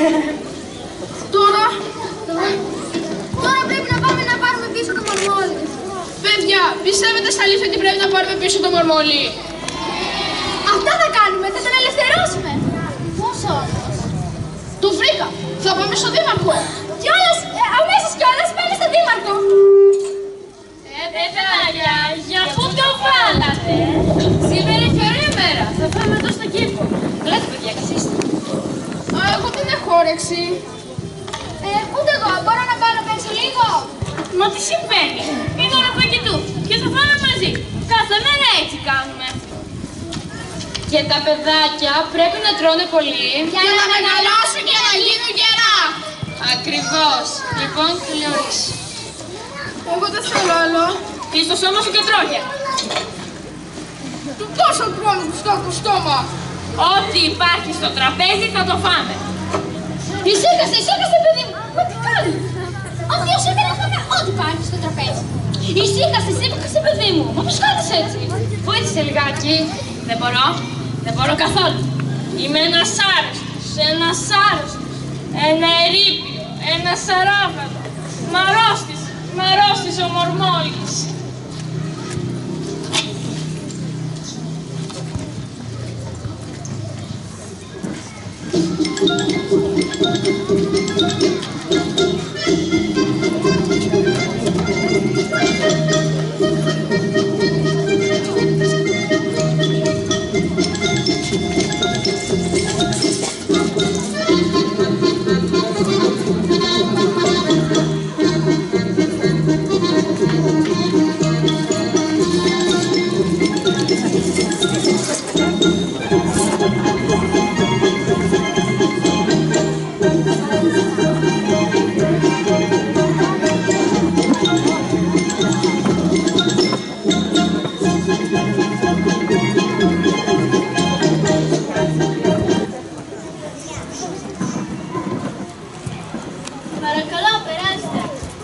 Τώρα, Τώρα πρέπει να πάμε να πάρουμε πίσω το Μορμόλη. παιδιά, πιστεύετε στα αλήθεια ότι πρέπει να πάρουμε πίσω το Μορμόλη. Αυτά θα κάνουμε, θα τον ελευθερώσουμε. Πώς όμως. Το βρήκα. Θα πάμε στο Δήμαρχο. Κιόλας, ε, αμέσως κιόλας, πάμε στον Δήμαρχο. Ε, παιδάκια, για πού το βάλατε? Σήμερα έχει ωραία μέρα. Θα πάμε εδώ στον κήπο. Λέτε, παιδιά, καθίστε. Α, εγώ δεν έχω όρεξη. Ε, ούτε εγώ, μπορώ να πάω να παίξω λίγο. Μα τι συμβαίνει? Είναι ώρα φαγητού και θα φάμε μαζί. Κάθε μέρα έτσι κάνουμε. Και τα παιδάκια πρέπει να τρώνε πολύ για να μεγαλώσουν και να γίνουν γερά. Ακριβώς. Λοιπόν, τελειώνεις. Εγώ δεν θέλω άλλο. Κλείς το σώμα σου και τρώγε. Του πόσο τρώνε κουστό το στόμα. Ό,τι υπάρχει στο τραπέζι θα το φάμε. Ησύχασε, ησύχασε, παιδί μου. Μα τι κάνει. Ο Θεός έκανε να φάμε ό,τι υπάρχει στο τραπέζι. Ησύχασε, ησύχασε, παιδί μου. Μα πώς κάνεις έτσι. Βοήθησε λιγάκι. Δεν μπορώ. Δεν μπορώ καθόλου. Είμαι ένας άρρωστος, ένας άρρωστος, ένα ερείπιο, ένας αράβατο. Μ' αρρώστησε, μ' αρρώστησε ο Μορμόλης. Παρακαλώ, περάστε.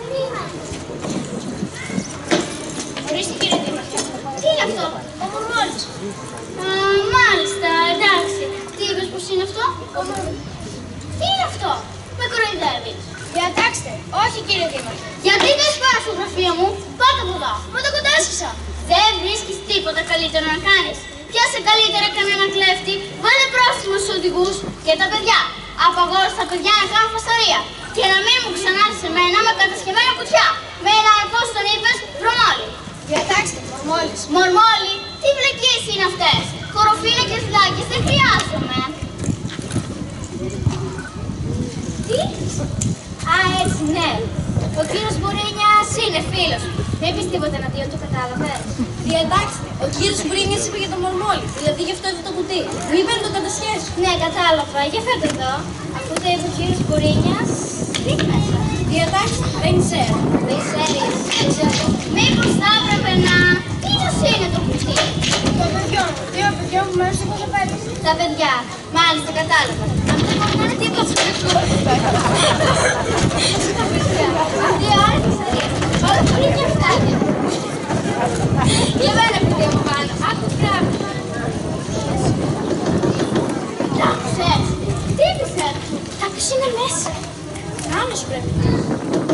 Ορίστε, κύριε Δήμαρχε. Τι είναι αυτό, ο Μορμόλης. Α, μάλιστα, εντάξει. Τι είπες πως είναι αυτό, ο Μορμόλης. Τι είναι αυτό, με κοροϊδεύεις. Διατάξτε, όχι κύριε Δήμαρχε. Γιατί δεν σπάω στο γραφείο μου, πάτε από εδώ. Μα το κοντάσχισα. Δεν βρίσκεις τίποτα καλύτερο να κάνεις. Πιάσε καλύτερα κανένα κλέφτη, βάλε πρόστιμο στους οδηγούς και τα παιδιά. Απαγόρευσε τα παιδιά να κάνουν φασταρία. Και να μην μου ξανάρθει σε μένα με κατασκευμένα κουτιά. Με έναν, πώς τον είπες, βρωμόλι. Διατάξτε, Μορμόλης. Μορμόλι, τι βλακίες είναι αυτές. Κοροφίνακες βλάκες δεν χρειάζομαι. Τι? Α, έτσι, ναι. Ο κύριος Μπουρίνιας είναι φίλος μου. Δεν είπες τίποτα εναντίον του, κατάλαβες. Διατάξτε, ο κύριος Μπουρίνιας είπε για τον Μορμόλη. Δηλαδή γι' αυτό είπε το κουτί. Μην παίρνει το κατασχέσιο. Ναι, κατάλαβα. Για φέρτε εδώ. Αφού το είπε ο κύριος Μπουρίνιας, τι μέσα. Διατάξτε, δεν ξέρω. Δεν ξέρεις. Δεν ξέρω. Μήπως θα έπρεπε να... Ποιος είναι το κουτί. Το παιδιό μου. Δύο παιδιά μου μέσα από το πέντε. Τα παιδιά. Μάλιστα, κατάλαβα. Αυτό μπορεί να είναι τίποτα. Δύο ώρες φασταρία. Όλα πολύ και φτάνει. Για μένα, παιδιά μου πάνω. Άκου πράγμα. Κοιτάξες. Τι έπισε. Κάποιος είναι μέσα. Άλλος πρέπει να είναι.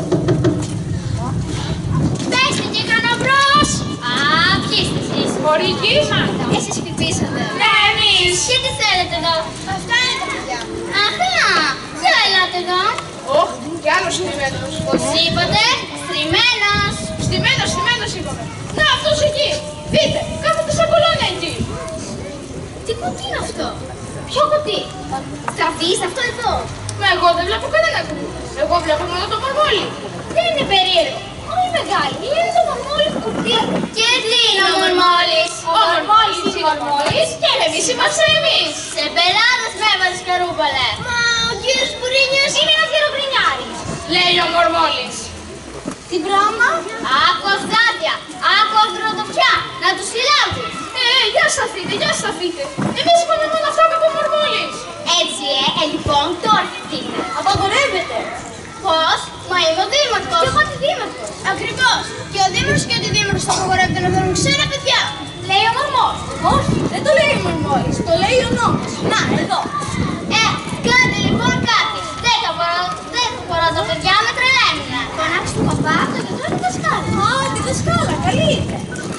Πέστε και κάνω μπρος. Α, ποιοι είστε εσείς. Χωρικοί μας. Εσείς πιπίσατε. Ναι, εμείς. Και τι θέλετε εδώ. Αυτά είναι τα παιδιά. Αχα, για ελάτε εδώ. Ωχ, κι άλλος στημένος. Πώς είπατε, στριμμένος. Στημένος, στημένος είπαμε. Να, αυτός εκεί. Δείτε, κάθεται σαν κολόνια εκεί. Τι κουτί είναι αυτό. Ποιο κουτί. Τραβείς αυτό εδώ. Μα εγώ δεν βλέπω κανένα κουτί. Εγώ βλέπω μόνο το Μορμόλι. Δεν είναι περίεργο. Όλοι μεγάλοι. Είναι το Μορμόλι κουτί. Και τι είναι ο Μορμόλης. Ο Μορμόλης είναι ο Μορμόλης και εμείς είμαστε εμείς. Σε πελάτες με έβαλες καρούπαλε. Μα ο κύριος Μπουρίνιος είναι ένας γεροκρινιάρης. Λέει ο Μορμόλης. Τι πράγμα. Άκου αυτάδια. Άκου αυτροδοπιά. Να τους συλλάβεις. Ε, για σταθείτε, για σταθείτε. Εμείς είπαμε μόνο αυτά με τον Μορμόλης. Έτσι, ε, ε, λοιπόν, τώρα τι είναι. Απαγορεύεται. Πώς, μα είμαι ο δήμαρχος. Και εγώ τη δήμαρχος. Ακριβώς. Και ο δήμαρχος και ο αντιδήμαρχος θα απαγορεύεται να φέρουν ξένα παιδιά. Λέει ο μορμός. Όχι, δεν το λέει ο Μορμόλης. Το λέει ο νόμος. Να, εδώ. Ε, κάντε λοιπόν κάτι. Δέκα φορά, δέκα φορά τα παιδιά με τρελαίνουνε. Φωνάξτε του παπά, το γιατρό και τη δασκάλα. Α, τη δασκάλα, καλή είναι.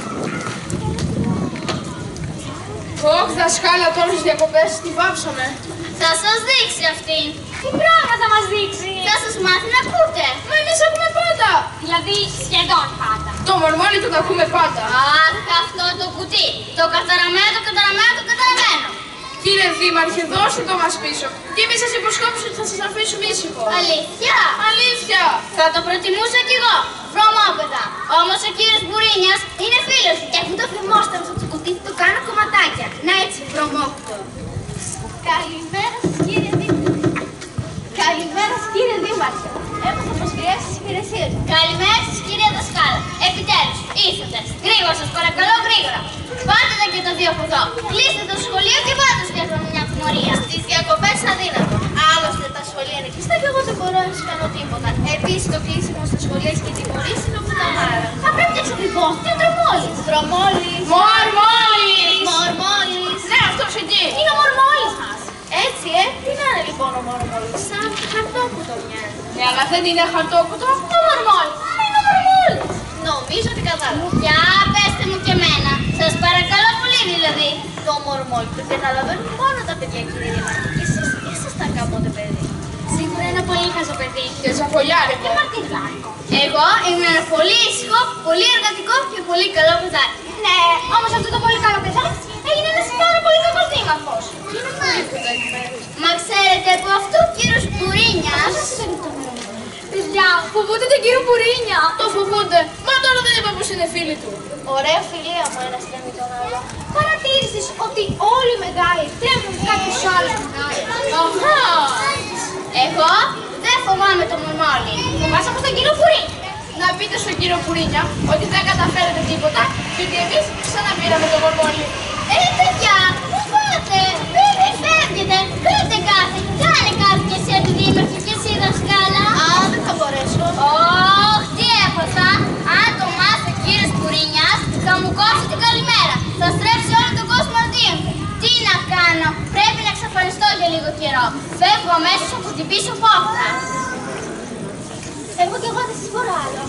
Ωχ, δασκάλα, τώρα στις διακοπές τη βάψαμε. Θα σας δείξει αυτή. Τι πράγμα θα μας δείξει. Θα σας μάθει να ακούτε. Μα εμείς ακούμε πάντα. Δηλαδή σχεδόν πάντα. Το Μορμόλι το ακούμε πάντα. Αχ, αυτό το κουτί. Το καταραμένο, το καταραμένο, το καταραμένο. Κύριε Δήμαρχε, δώστε το μας πίσω. Και εμείς σας υποσχόμαστε ότι θα σας αφήσουμε ήσυχο. Αλήθεια. Αλήθεια. Θα το προτιμούσα κι εγώ. Βρωμόπεδα. Όμως ο κύριος Μπουρίνιας είναι φίλος μου. Και αφού το θυμόσαστε αυτό το κουτί, το κάνω κομματάκια. Να έτσι. Βρωμόκουτο. Καλημέρα σας κύριε Δήμαρχε. Καλημέρα σας κύριε Δήμαρχε. Έμαθα πως χρειάζεται τις υπηρεσίες μου. Καλημέρα σας κύριε δασκάλα. Επιτέλους, ήρθατε. Γρήγορα σας παρακαλώ, γρήγορα. Πάρτε τα και τα δύο από εδώ. Κλείστε το σχολείο και βάλτε το σκέφτομαι μια τιμωρία. Στις διακοπές αδύνατο. Άλλωστε τα σχολεία είναι κλειστά και εγώ δεν μπορώ να σας κάνω τίποτα. Επίσης το κλείσιμο στα σχολεία και τιμωρίες είναι πουταμάρα. Θα πρέπει να εξαντλικώσετε ο Τρομόλης. Τρομόλης. Μορμόλης. Μορμόλης. Ναι, αυτός εκεί. Είναι ο Μορμόλης μας. Έτσι, ε. Τι να είναι λοιπόν ο Μορμόλης. Σαν χαρτόκουτο μοιάζει. Ναι, αλλά δεν είναι χαρτόκουτο. Ο Μορμόλης. Είναι ο Μορμόλης. Νομίζω ότι κατάλαβα. Για πέστε μου και εμένα. Σας παρακαλώ πολύ δηλαδή. Το Μορμόλη το καταλαβαίνουν μόνο τα παιδιά, κύριε Δήμαρχε. Και εσείς ήσασταν κάποτε παιδί. Σίγουρα ένα πολύ χαζό παιδί. Και ζαχολιάρικο. Και μαρτυρλάρικο. Εγώ ήμουν ένα πολύ ήσυχο, πολύ εργατικό και πολύ καλό παιδάκι. Ναι, όμως αυτό το πολύ καλό παιδάκι έγινε ένας πάρα πολύ κακός δήμαρχος. Μα ξέρετε από αυτό ο κύριος Μπουρίνιας. Παιδιά, φοβούνται τον κύριο Μπουρίνια. Το φοβούνται. Μα τώρα δεν είπα πως είναι φίλοι του. Ωραία φιλία μου ένας και με τον άλλο. Παρατήρησες ότι όλοι οι μεγάλοι τρέμουν κάποιους άλλους μεγάλους. Αχα. Εγώ δεν φοβάμαι τον Μορμόλη. Φοβάσαι από τον κύριο Μπουρίνια. Να πείτε στον κύριο Μπουρίνια ότι δεν καταφέρετε τίποτα και ότι εμείς ξαναπήραμε τον Μορμόλη. Ε, παιδιά, πώς πάτε, μην μη φεύγετε, πείτε κάτι, κάνε κάτι κι εσύ αντιδήμαρχε και εσύ δασκάλα. Α, δεν θα μπορέσω. Ωχ, τι έπαθα, αν το μάθει ο κύριος Μπουρίνιας, θα μου κόψει την καλημέρα, θα στρέψει όλο τον κόσμο αντίον. Τι να κάνω, πρέπει να εξαφανιστώ για λίγο καιρό, φεύγω αμέσως από την πίσω πόρτα. Εγώ κι εγώ δεν σας μπορώ άλλο.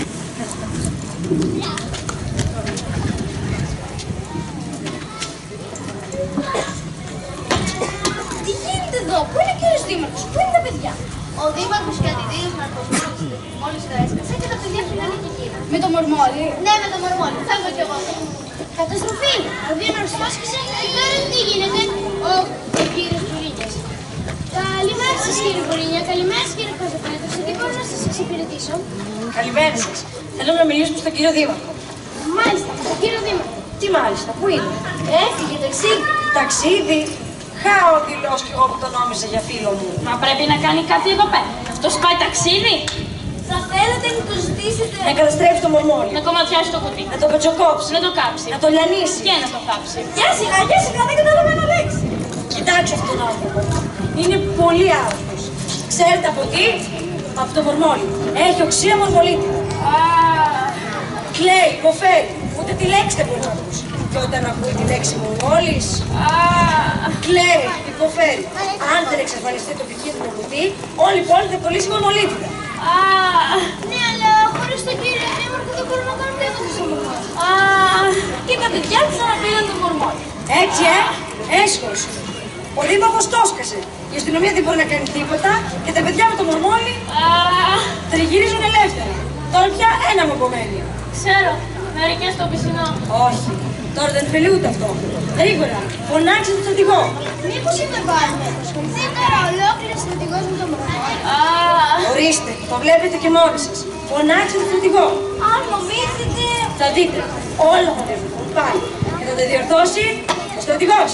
Τι γίνεται εδώ, πού είναι ο κύριος Δήμαρχος, πού είναι τα παιδιά? Ο Δήμαρχος και αντιδήμαρχος μόλις το έσκασε και τα παιδιά φυλάνε και εκεί. Με το Μορμόλη. Ναι, με το Μορμόλη. Φεύγω κι εγώ. Καταστροφή! Ο Δήμαρχος το άσκησε και τώρα τι γίνεται? Ο, ο κύριος Μπουρίνιας. Καλημέρα σας κύριε Μπουρίνια, καλημέρα σας κύριε Καζαπέτρο. Σε τι μπορώ να σας εξυπηρετήσω? Καλημέρα σας. Θέλω να μιλήσουμε στον κύριο Δήμαρχο. Μάλιστα, τον κύριο Δήμαρχο. Τι μάλιστα, πού είναι? Έφυγε ταξίδι. Ταξίδι. Χάω δηλώσει κι εγώ που τον νόμιζα για φίλο μου. Μα πρέπει να κάνει κάτι εδώ πέρα. Αυτός πάει ταξίδι. Θα θέλετε να το ζητήσετε. Να καταστρέψει το Μορμόλι. Να κομματιάσει το κουτί. Να το πετσοκόψει. Να το κάψει. Να το λιανίσει. Και να το κάψει. Γεια σιγά, γεια σιγά, δεν καταλαβαίνω ένα λέξη. Κοιτάξτε αυτόν τον άνθρωπο. Είναι πολύ άρρωστος. Ξέρετε από τι? Από το Μορμόλι. Έχει οξία μορμολίτιδα. Κλαίει, υποφέρει. Ούτε τη λέξη δεν μπορεί να ακούσει. Και όταν ακούει τη λέξη Μορμόλης, κλαίει, υποφέρει. Αν δεν εξαφανιστεί το επικίνδυνο κουτί, όλη η πόλη θα κολλήσει μορμολίτιδα. Ναι, αλλά χωρίς τον κύριο Δήμαρχο δεν μπορούμε να κάνουμε τίποτα στο Μορμόλι. Και τα παιδιά της αναπήραν τον Μορμόλη. Έτσι, ε, έσχος. Ο Δήμαρχος το έσκασε. Η αστυνομία δεν μπορεί να κάνει τίποτα και τα παιδιά με το Μορμόλι τριγυρίζουν ελεύθερα. Τώρα πια ένα μου απομένει. Ξέρω, μερικές στο πισινό. Όχι, τώρα δεν θέλει ούτε αυτό. Γρήγορα, φωνάξτε τον στρατηγό. Μήπως υπερβάλλουμε. Ασχοληθεί τώρα ολόκληρη στρατηγός με τον Μορμόλη. Ορίστε, το βλέπετε και μόνοι σας. Φωνάξτε τον στρατηγό. Αν νομίζετε. Θα δείτε, όλα θα διορθωθούν πάλι. Και θα τα διορθώσει ο στρατηγός.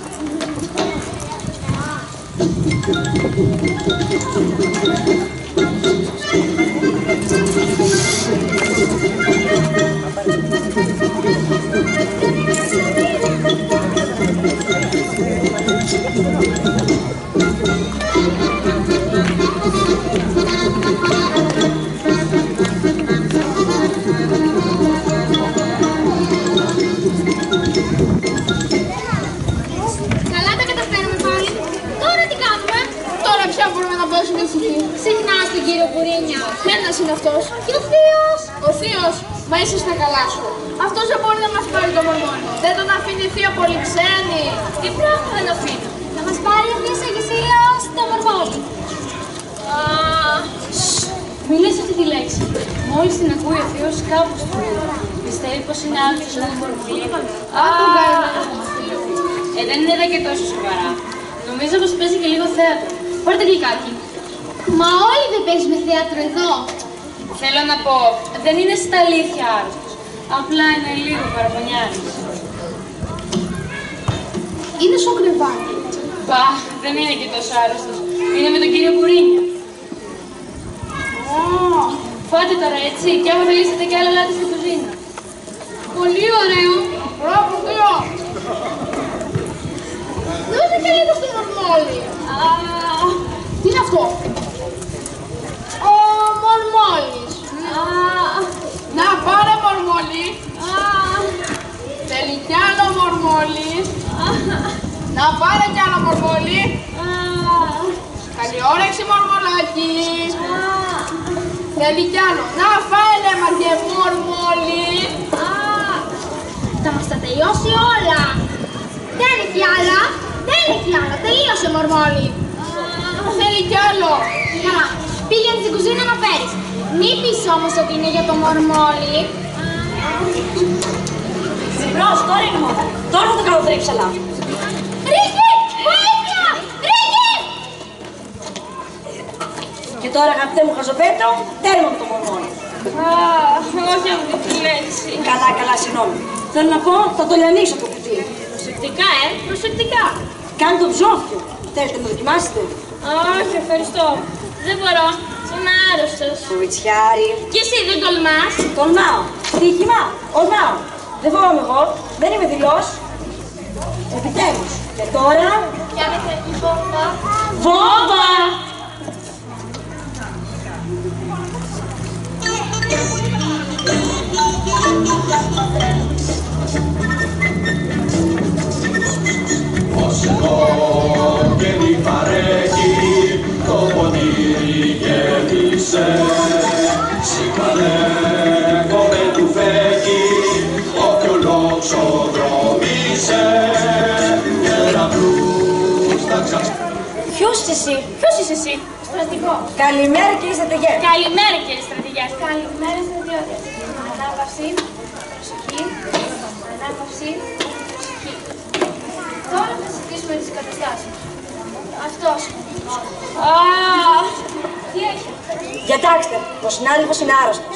Καλά τα καταφέραμε πάλι. Τώρα τι κάνουμε? Τώρα πια μπορούμε να δώσουμε ησυχή. Συχνά στον κύριο Μπουρίνια. Ένας είναι αυτός. Και ο θείος. Ο θείος, μα είσαι στα καλά σου. Αυτός δεν μπορεί να μας πάρει το Μορμόλι. Δεν τον αφήνει η θεία πολύ ξένη. Τι πράγμα δεν αφήνει. Να μας πάρει αυτή η αγεσία στο Μορμόλι. Μην λες αυτή τη λέξη. Μόλις την ακούει ο θείος κάπου στο φίλο. Πιστεύει πως είναι άλφιος του Μορμόλι. Α, τον καημένο. Ε, δεν είναι δε και τόσο σοβαρά. Νομίζω πως παίζει και λίγο θέατρο. Πάρτε γλυκάκι. Μα όλοι δεν παίζουμε θέατρο εδώ. Θέλω να πω, δεν είναι στα αλήθεια άρρωστος. Απλά είναι λίγο παραπονιάρης. είναι στο κρεβάτι. Πα, δεν είναι και τόσο άρρωστος. Είναι με τον κύριο Κουρίνια. Oh. Φάτε τώρα, έτσι, κι άμα θελήσετε κι άλλα, ελάτε στην κουζίνα. Πολύ ωραίο. Μπράβο, Θεό. Δώστε και λίγο στο μορμόλι. Ah. Τι είναι αυτό? Ο μορμόλις. Ah. Να πάρε μορμόλι. Ah. Θέλει κι άλλο μορμόλι. Ah. Να πάρε κι άλλο μορμόλι. Ah. Καλή όρεξη μορμολάκι. Ah. Θέλει κι άλλο. Να φάει λέμα και μορμόλι. Ah. Θα μας τα τελειώσει όλα. Δεν έχει άλλα. Δεν έχει άλλα. Τελείωσε μορμόλι. Ah. Θέλει κι άλλο. Καλά. Πήγαινε στην κουζίνα να φέρεις. Μην πεις όμως ότι είναι για το μορμόλι. Ζεμπρός, τώρα είναι μόνο. Τώρα θα το κάνω τρίψαλα. Ρίκη! Βοήθεια! Ρίκη! Και τώρα, αγαπητέ μου Χαζοπέτρο, τέρμα με το μορμόλι. Ah, όχι αυτή τη λέξη. Καλά, καλά, συγγνώμη. Θέλω να πω, θα το λιανίσω το κουτί. Προσεκτικά, ε, προσεκτικά. Κάνει το ψόφιο. Θέλετε να δοκιμάσετε? Όχι, ευχαριστώ. Δεν μπορώ. Είμαι άρρωστος. Κουβιτσιάρι. Και εσύ δεν τολμάς? Τολμάω. Στοίχημα. Ορμάω. Δεν φοβάμαι εγώ. Δεν είμαι δειλός. Επιτέλους. Και τώρα... Πιάνετε η βόμβα. Βόμβα! Όσο και μη παρέχει το πονήρι γέμισε, σηκανεύομαι του φέγγει, όποιο λόξο δρομήσε, κεραυνούς θα ξασπ... Ποιος είσαι εσύ? Ποιος είσαι εσύ? Στρατηγό. Καλημέρα κύριε στρατηγέ. Καλημέρα κύριε στρατηγέ. Καλημέρα στρατιώτες. Ανάπαυση, προσοχή, ανάπαυση, προσοχή. Τώρα θα συζητήσουμε τις καταστάσεις. Αυτός. Ah. Τι έχει? Διατάξτε, ο συνάδελφος είναι άρρωστος.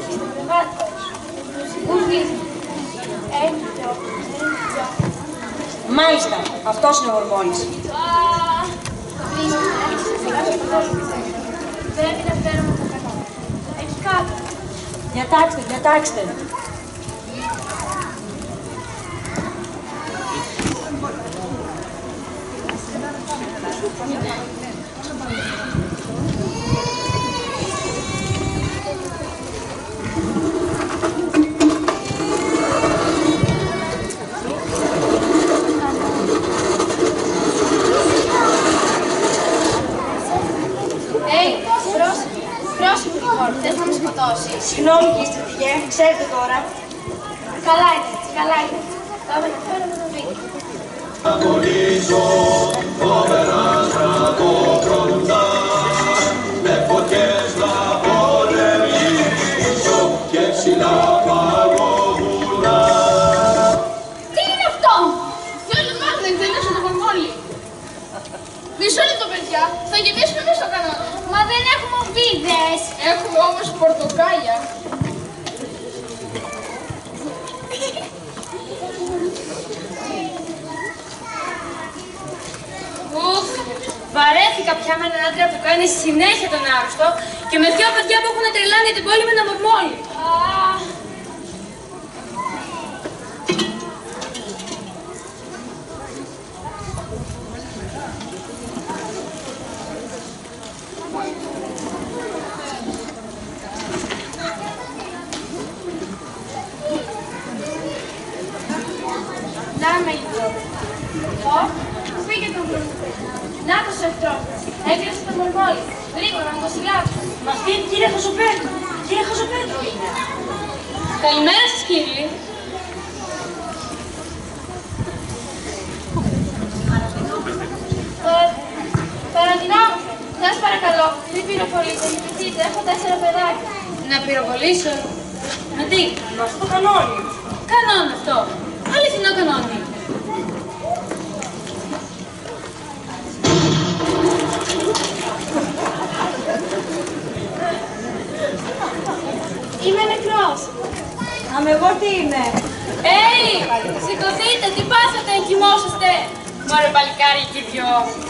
Πού βρίσκει? Έχει δυο, έχει δυο. Μάλιστα, αυτός είναι ο ορμόλης. Ah. Πρέπει να φέρουμε το καλό. Έχει κάτω. Διατάξτε, διατάξτε. Θες να με σκοτώσεις? Συγγνώμη κύριε στρατηγέ, ξέρετε τώρα. Καλά είναι, καλά είναι. Πάμε να φέρουμε το βίντεο. Αγωνίζω το περάσματο κοντά, με φωτιές να πολεμήσω και ψηλά παγωβουνά. Τι είναι αυτό? Θέλει μάλλον να εκτελέσω το μορμόλι. Μισό λεπτό παιδιά, θα γεμίσουμε μέσα στο κανόνα. Μα δεν έχουμε βίδες. Έχουμε όμως πορτοκάλια. Ουφ, βαρέθηκα πια με έναν άντρα που κάνει συνέχεια τον άρρωστο και με δυο παιδιά που έχουν τρελάνει την πόλη με ένα μορμόλι. Ah. Να με λοιπόν. Ω, πού πήγε το βρούκο. Να το σε εχθρός. Έκλεισε το μορμόλι. Γρήγορα να το συλλάβω. Μα αυτή είναι κύριε Χαζοπέτρου. Κύριε Χαζοπέτρου είναι. Καλημέρα σας κύριοι. Παραδεινόμαστε. Σας παρακαλώ, μην πυροβολείτε. Κοιτήστε, έχω τέσσερα παιδάκια. Να πυροβολήσω. Με τι? Μα αυτό το κανόνι. Κανόνι αυτό. Αληθινό κανόνι. Είμαι νεκρός. Αμ, εγώ τι είμαι. Έι, σηκωθείτε, τι πάθατε, κοιμόσαστε. Μωρέ παλικάρι εκεί δυο.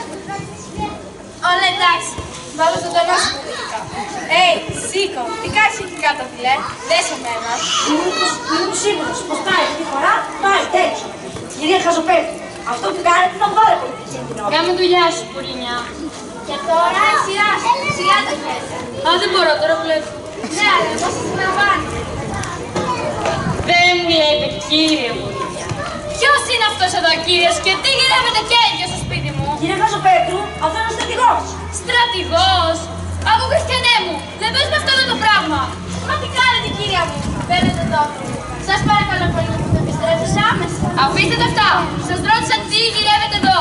Όλα εντάξει. Βάλω στο τονό σου πολιτικά. Έι, σήκω, τι κάνεις εκεί κάτω, φιλέ, δες εμένα. Είμαι σίγουρος πως πάει αυτή τη φορά, πάει τέτοιο. Κυρία Χαζοπέδη, αυτό που κάνετε θα βάλε πολύ επικίνδυνο. Κάμε δουλειά σου, πουλίνια. Και τώρα σειρά σου, σιγά τα χέρια. Α, δεν μπορώ, τώρα βλέπω. Ναι, αλλά εγώ σας τραβάνε. Δεν μου λέτε κύριε πουλίνια. Ποιος είναι αυτός εδώ κύριος και τι γυρεύετε και ίδιο στο σπίτι μου. Κύριε Χαζοπέτρου, αυτό είναι ο στρατηγός. Στρατηγός! Από χριστιανέ μου! Δεν πες με αυτό εδώ το πράγμα! Μα τι κάνετε κυρία μου, παίρνετε το όπλο. Σας παρακαλώ πολύ να μου το επιστρέψεις άμεσα. Αφήστε τα αυτά! Σας ρώτησα τι γυρεύετε εδώ!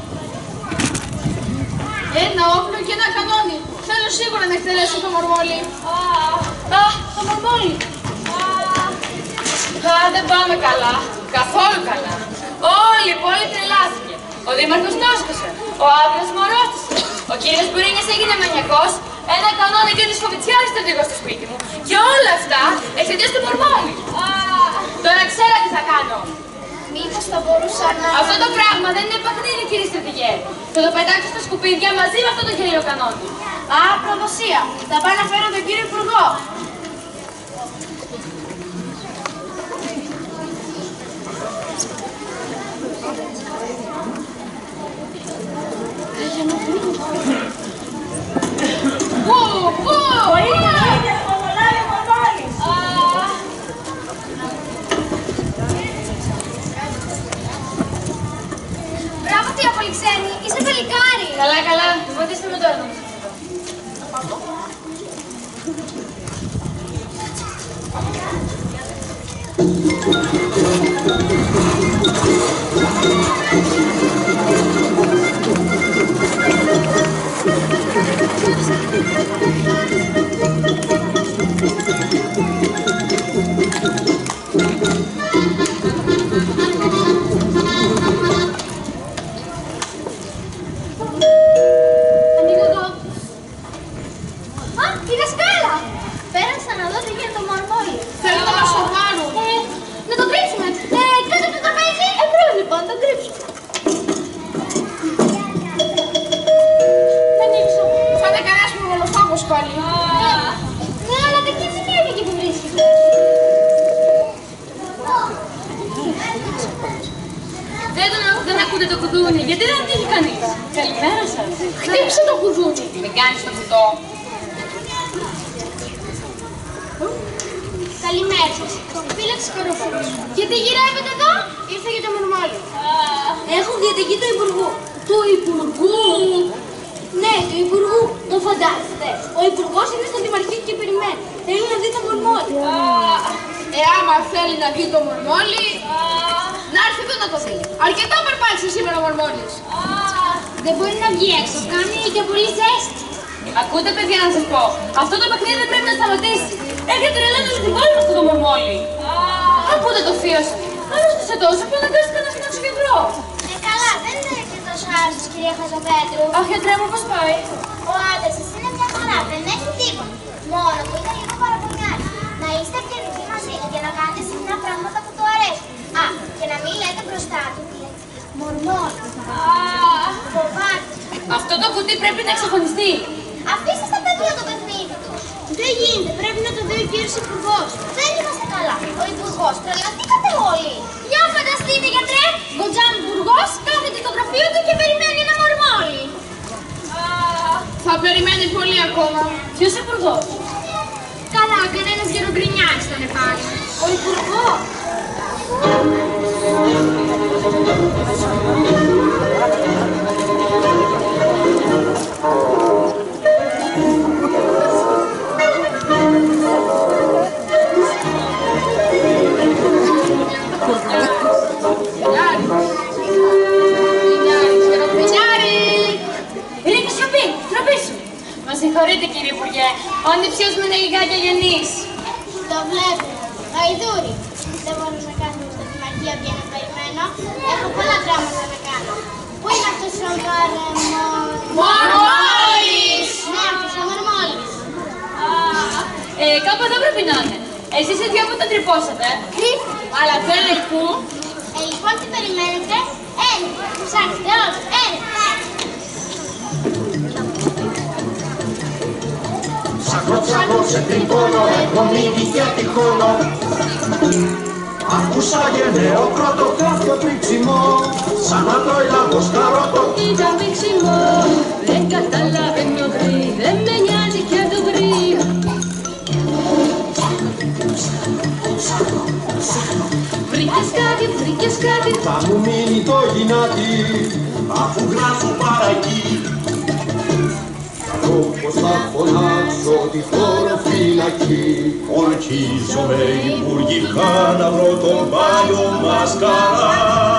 Ένα όπλο και ένα κανόνι. Θέλω σίγουρα να εκτελέσω το μορμόλι. Α, το μορμόλι! Α, δεν πάμε καλά. Καθόλου καλά. Όλη η πόλη τρελάθηκε. Ο δήμαρχος τόσκωσε. Ο άντρας μου αρρώστησε. Ο κύριος Μπουρίνιας έγινε μανιακός. Ένα κανόνι και ένας φοβητσιάρης στρατηγός στο σπίτι μου. Και όλα αυτά εξαιτίας του μορμόλι. Τώρα ξέρω τι θα κάνω. Μήπως θα μπορούσα να... Αυτό το πράγμα δεν είναι παιχνίδι, κύριε στρατηγέ. Θα το πετάξω στα σκουπίδια μαζί με αυτό το γελίο κανόνι. Α, προδοσία. Θα πάω να φέρω τον κύριο Υπουργό. Μπράβο, τι απολυξένη, είσαι παλικάρι. Καλά, καλά, βοηθήστε με τώρα. Ανοίγω εδώ. Α, η δασκάλα. Πέρασα να δω τι γίνεται το μορμόλι. Θέλω να μας το πάρουν. Ε, να το κρύψουμε. Ε, κάτω από το τραπέζι. Εμπρός λοιπόν, το κρύψουμε. Να ανοίξω. Θα είναι κανένας μονολοφάγος πάλι. Ναι, αλλά δεν κινδυνεύει εκεί που βρίσκεται. Δεν, τον, δεν ακούτε το κουδούνι, γιατί δεν τύχει κανείς. Καλημέρα σας. Χτύπησε το κουδούνι. Μην κάνεις το κουτό. Καλημέρα σας. Φύλαξη Καρόφωνος. Γιατί γυρεύετε εδώ? Ήρθε για το μορμόλι. Έχω διαταγή του Υπουργού. Του Υπουργού? Ναι, του Υπουργού. Το φαντάζεστε. Ο Υπουργός είναι στο Δημαρχείο και περιμένει. Θέλει να δει το μορμόλι. Ε, άμα θέλει να δει το μορμόλι, να έρθει εδώ να το δει. Αρκετά περπάτησε σήμερα ο μορμόλις. Δεν μπορεί να βγει έξω. Κάνει και πολύ ζέστη. Ακούτε, παιδιά, να σας πω. Αυτό το παιχνίδι δεν πρέπει να σταματήσει. Έχετε τρελάνει όλη την πόλη με αυτό το μορμόλι. Ακούτε το θείο σου. Άρρωστησε τόσο που αναγκάστηκα να σπάσω γιατρό. Ε, καλά, δεν είναι και τόσο άρρωστος, κυρία Χαζοπέτρου. Αχ, γιατρέ μου, πώς πάει. Ο άντρας σας είναι μια χαρά, δεν έχει τίποτα. Μόνο που είναι λίγο παραπονιάρη. Να είστε ευγενικοί μαζί του και να κάνετε συχνά πράγματα που του αρέσουν. Α, και να μην λέτε μπροστά του τη λέξη μορμόλι. Φοβάται. Αυτό το κουτί πρέπει να εξαφανιστεί. Αφήστε στα παιδιά το παιχνίδι του. Δεν γίνεται, πρέπει να το δει ο κύριος Υπουργός. Δεν είμαστε καλά. Ο Υπουργός, τρελαθήκατε όλοι. Για φανταστείτε, γιατρέ, Γκοτζάν Υπουργός κάθεται στο γραφείο του και περιμένει ένα μορμόλι. Θα περιμένει πολύ ακόμα. Ποιος Υπουργός? Καλά, κανένας γερογκρινιάς ήταν πάλι. Ο Υπουργός. Συγχωρείτε, κύριε Υπουργέ, ο ανιψιός μου είναι λιγάκι αγενής. Το βλέπω. Γαϊδούρη. Δεν μπορώ να κάνω στο Δημαρχείο πια να περιμένω. Έχω πολλά πράγματα να κάνω. Πού είναι αυτός ο Μορμόλης? Μορμόλης! Ναι, αυτός ο Μορμόλης. Ε, κάπου εδώ πρέπει να είναι. Εσείς οι δυο που τον τρυπώσατε. Κρύφτη. Αλλά δεν είναι πού. Ε, λοιπόν, τι περιμένετε? Έλα, ψάξτε σε τρικόνο, έχω μείνει και τυχόνο. Ακούσα γενναίο κρότο κάποιο τρίξιμο, σαν να τρώει λαγός καρότο. Ήταν τρίξιμο, δεν καταλαβαίνω βρει, δεν με νοιάζει και το βρει. Βρήκες κάτι, βρήκες κάτι, θα μου μείνει το γυνάτι, αφού γράφω παρακεί. Πώς θα φωνάξω τη χωροφυλακή. Ορκίζομαι υπουργικά να βρω τον πάλιο μασκαρά.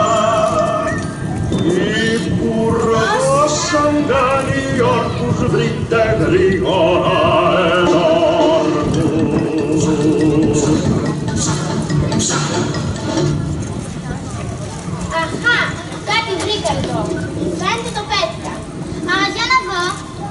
Υπουργός σαν κάνει όρκους, βρείτε γρήγορα ενόρκους. Αχα, κάτι βρήκα εδώ. Φαίνεται το πέτυχα. Α, για να δω.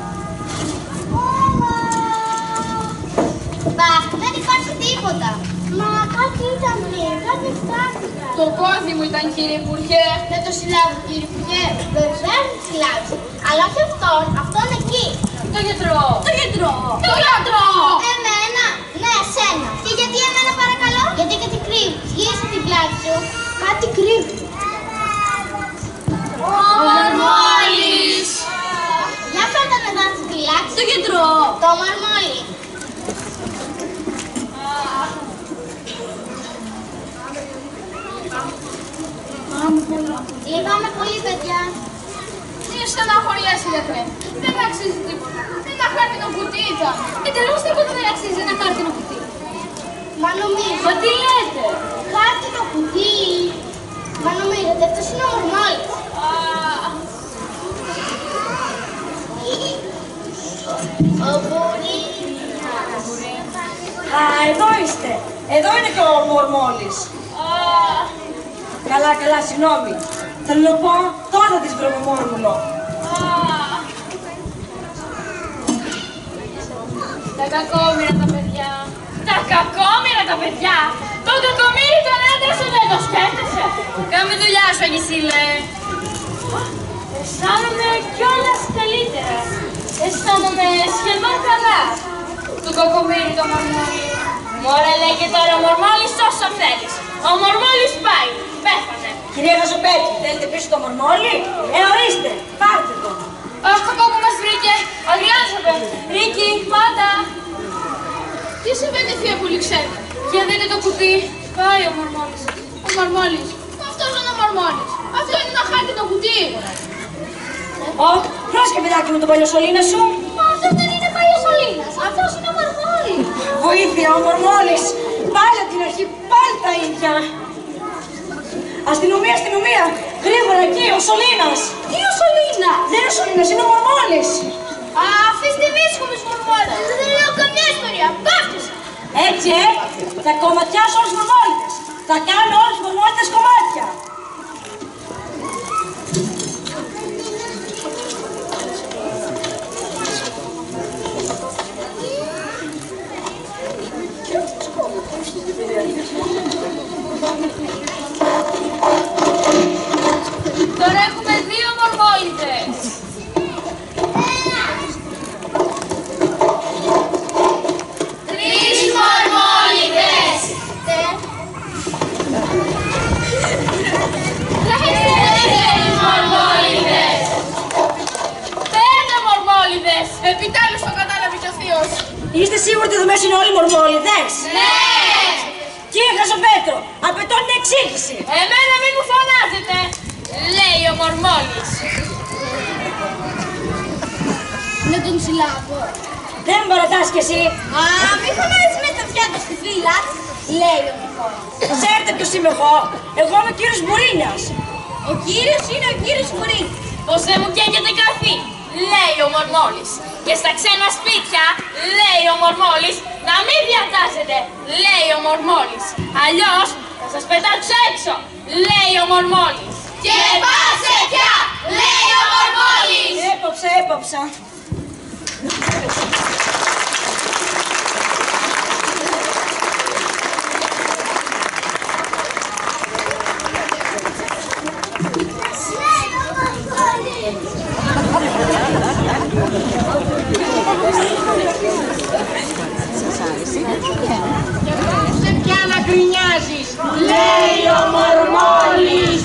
Μπα, δεν υπάρχει τίποτα. Μα κάτι ήταν πριν, κάτι φτιάχτηκα. Το πόδι μου ήταν, κύριε Υπουργέ. Δεν το συλλάβω, κύριε Υπουργέ. Βεβαίως το συλλάβεις. Αλλά όχι αυτόν, αυτόν εκεί. Το γιατρό. Το γιατρό. Το γιατρό. Εμένα. Ναι, εσένα. Και γιατί εμένα παρακαλώ? Γιατί κάτι κρύβει. Γύρισε την πλάτη σου. Κάτι κρύβει. Ο Μαρμόλης. Για φέρτε να δω την πλάτη. Το γιατρό. Το Μαρμόλη. Λυπάμαι πολύ, παιδιά. Τι στεναχωριέσαι, γιατρέ. Δεν αξίζει τίποτα. Ένα χάρτινο κουτί ήταν. Εντελώς τίποτα δεν αξίζει ένα χάρτινο κουτί. Μα νομίζω. Μα τι λέτε. Χάρτινο κουτί. Μα νομίζετε, αυτός είναι ο Μαρμόλης. Ο Μπουρίνας. Α, εδώ είστε. Εδώ είναι και ο Μορμόλης. Καλά, καλά, συγγνώμη. Θέλω να πω, τώρα θα της βρω μόρμουλο. Τα κακόμοιρα τα παιδιά. Τα κακόμοιρα τα παιδιά. Τον κακομοίρι τον άντρα σου δεν το σκέφτεσαι. Κάμε δουλειά σου, Αγισίλε. Αισθάνομαι κιόλας καλύτερα. Αισθάνομαι σχεδόν καλά. Του κακομοίρι το Μορμόλη. Μωρέ, λέει και τώρα ο Μορμόλης όσο θέλεις. Ο Μορμόλης πάει. Πέθανε. Κυρία Χαζοπέτη, θέλετε πίσω το Μορμόλη? Ε, ορίστε, πάρτε το. Αχ, κακό που μας βρήκε. Αγριάζομαι. Ρίκη, πάτα. Τι συμβαίνει, θεία Πουλιξέτη? Για δείτε το κουτί. Πάει ο Μορμόλης. Ο Μορμόλης. Αυτός είναι ο Μορμόλης. Αυτό είναι ένα χάρτινο κουτί. Ω, πρόσεχε παιδάκι μου τον παλιοσωλήνα σου. Μα αυτό δεν είναι παλιοσωλήνας. Αυτός είναι ο Μαρμόλης. Βοήθεια, ο Μορμόλης. Πάλι από την αρχή, πάλι τα ίδια. Αστυνομία, αστυνομία. Γρήγορα εκεί, ο Σωλήνας. Τι ο Σωλήνας? Δεν είναι ο Σωλήνας, είναι ο Μορμόλης. Α, αφήστε μίσχο με τους Μορμόλες. Δεν λέω καμιά ιστορία. Πάφτισε. Έτσι, ε, θα κομματιάσω όλους τους Μορμόλητες. Θα κάνω όλους τους Μορμόλητες κομμάτια. Τώρα έχουμε δύο Μορμόλητες. Τρεις Μορμόλητες. Τέσσερις Μορμόλητες. Πέντε Μορμόλητες. Επιτέλους το κατάλαβε και ο θείος. Είστε σίγουροι ότι εδώ μέσα είναι όλοι οι Μορμόλητες? Ναι. Κύριε Χαζοπέτρο, απαιτώ την εξήγηση. Εμένα μην μου φωνάζετε, λέει ο Μορμόλης. Με τον συλλάβω. Δεν με παρατάς κι εσύ. Α, μη φωνάζεις με τα αυτιά του στη φύλλα, λέει ο Μορμόλης. Ξέρετε ποιος είμαι εγώ. Εγώ είμαι ο κύριος Μπουρίνιας. Ο κύριος είναι ο κύριος Μπουρίνιας. Πως δεν μου καίγεται καθή, λέει ο Μορμόλης. Και στα ξένα σπίτια, λέει ο Μορμόλης, να μην διατάσσετε, λέει ο Μορμόλης. Αλλιώς θα σας πετάξω έξω, λέει ο Μορμόλης. Και πάσε πια, λέει ο Μορμόλης. Έπαψα, έπαψα. Σε ποια να γκρινιάζεις, λέει ο Μορμόλης.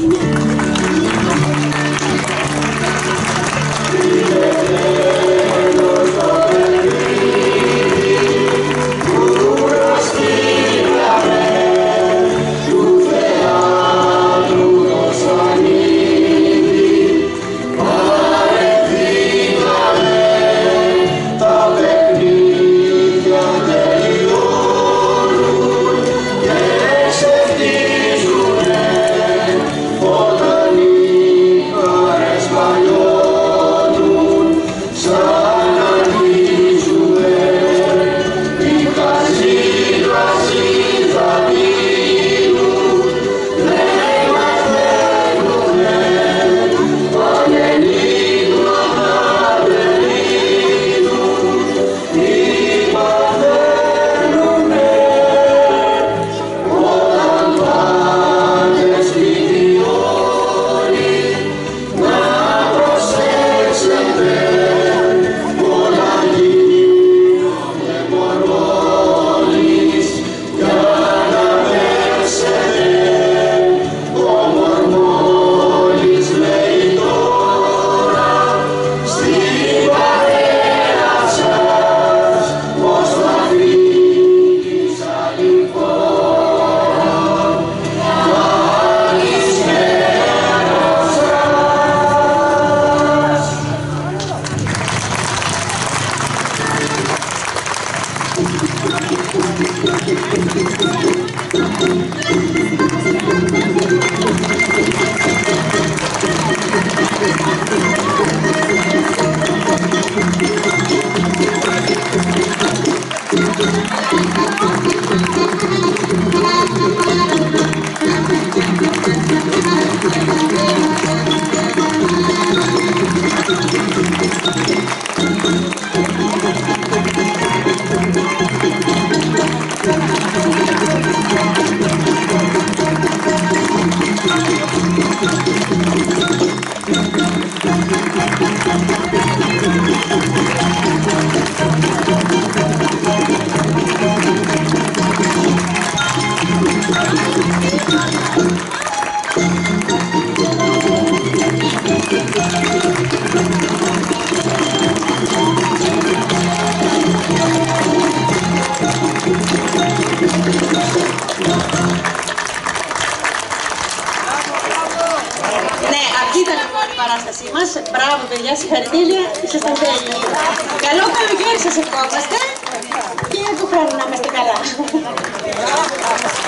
Μπράβο παιδιά, συγχαρητήρια, ήσασταν τέλειοι. Καλό καλοκαίρι σας ευχόμαστε και του χρόνου να είμαστε καλά.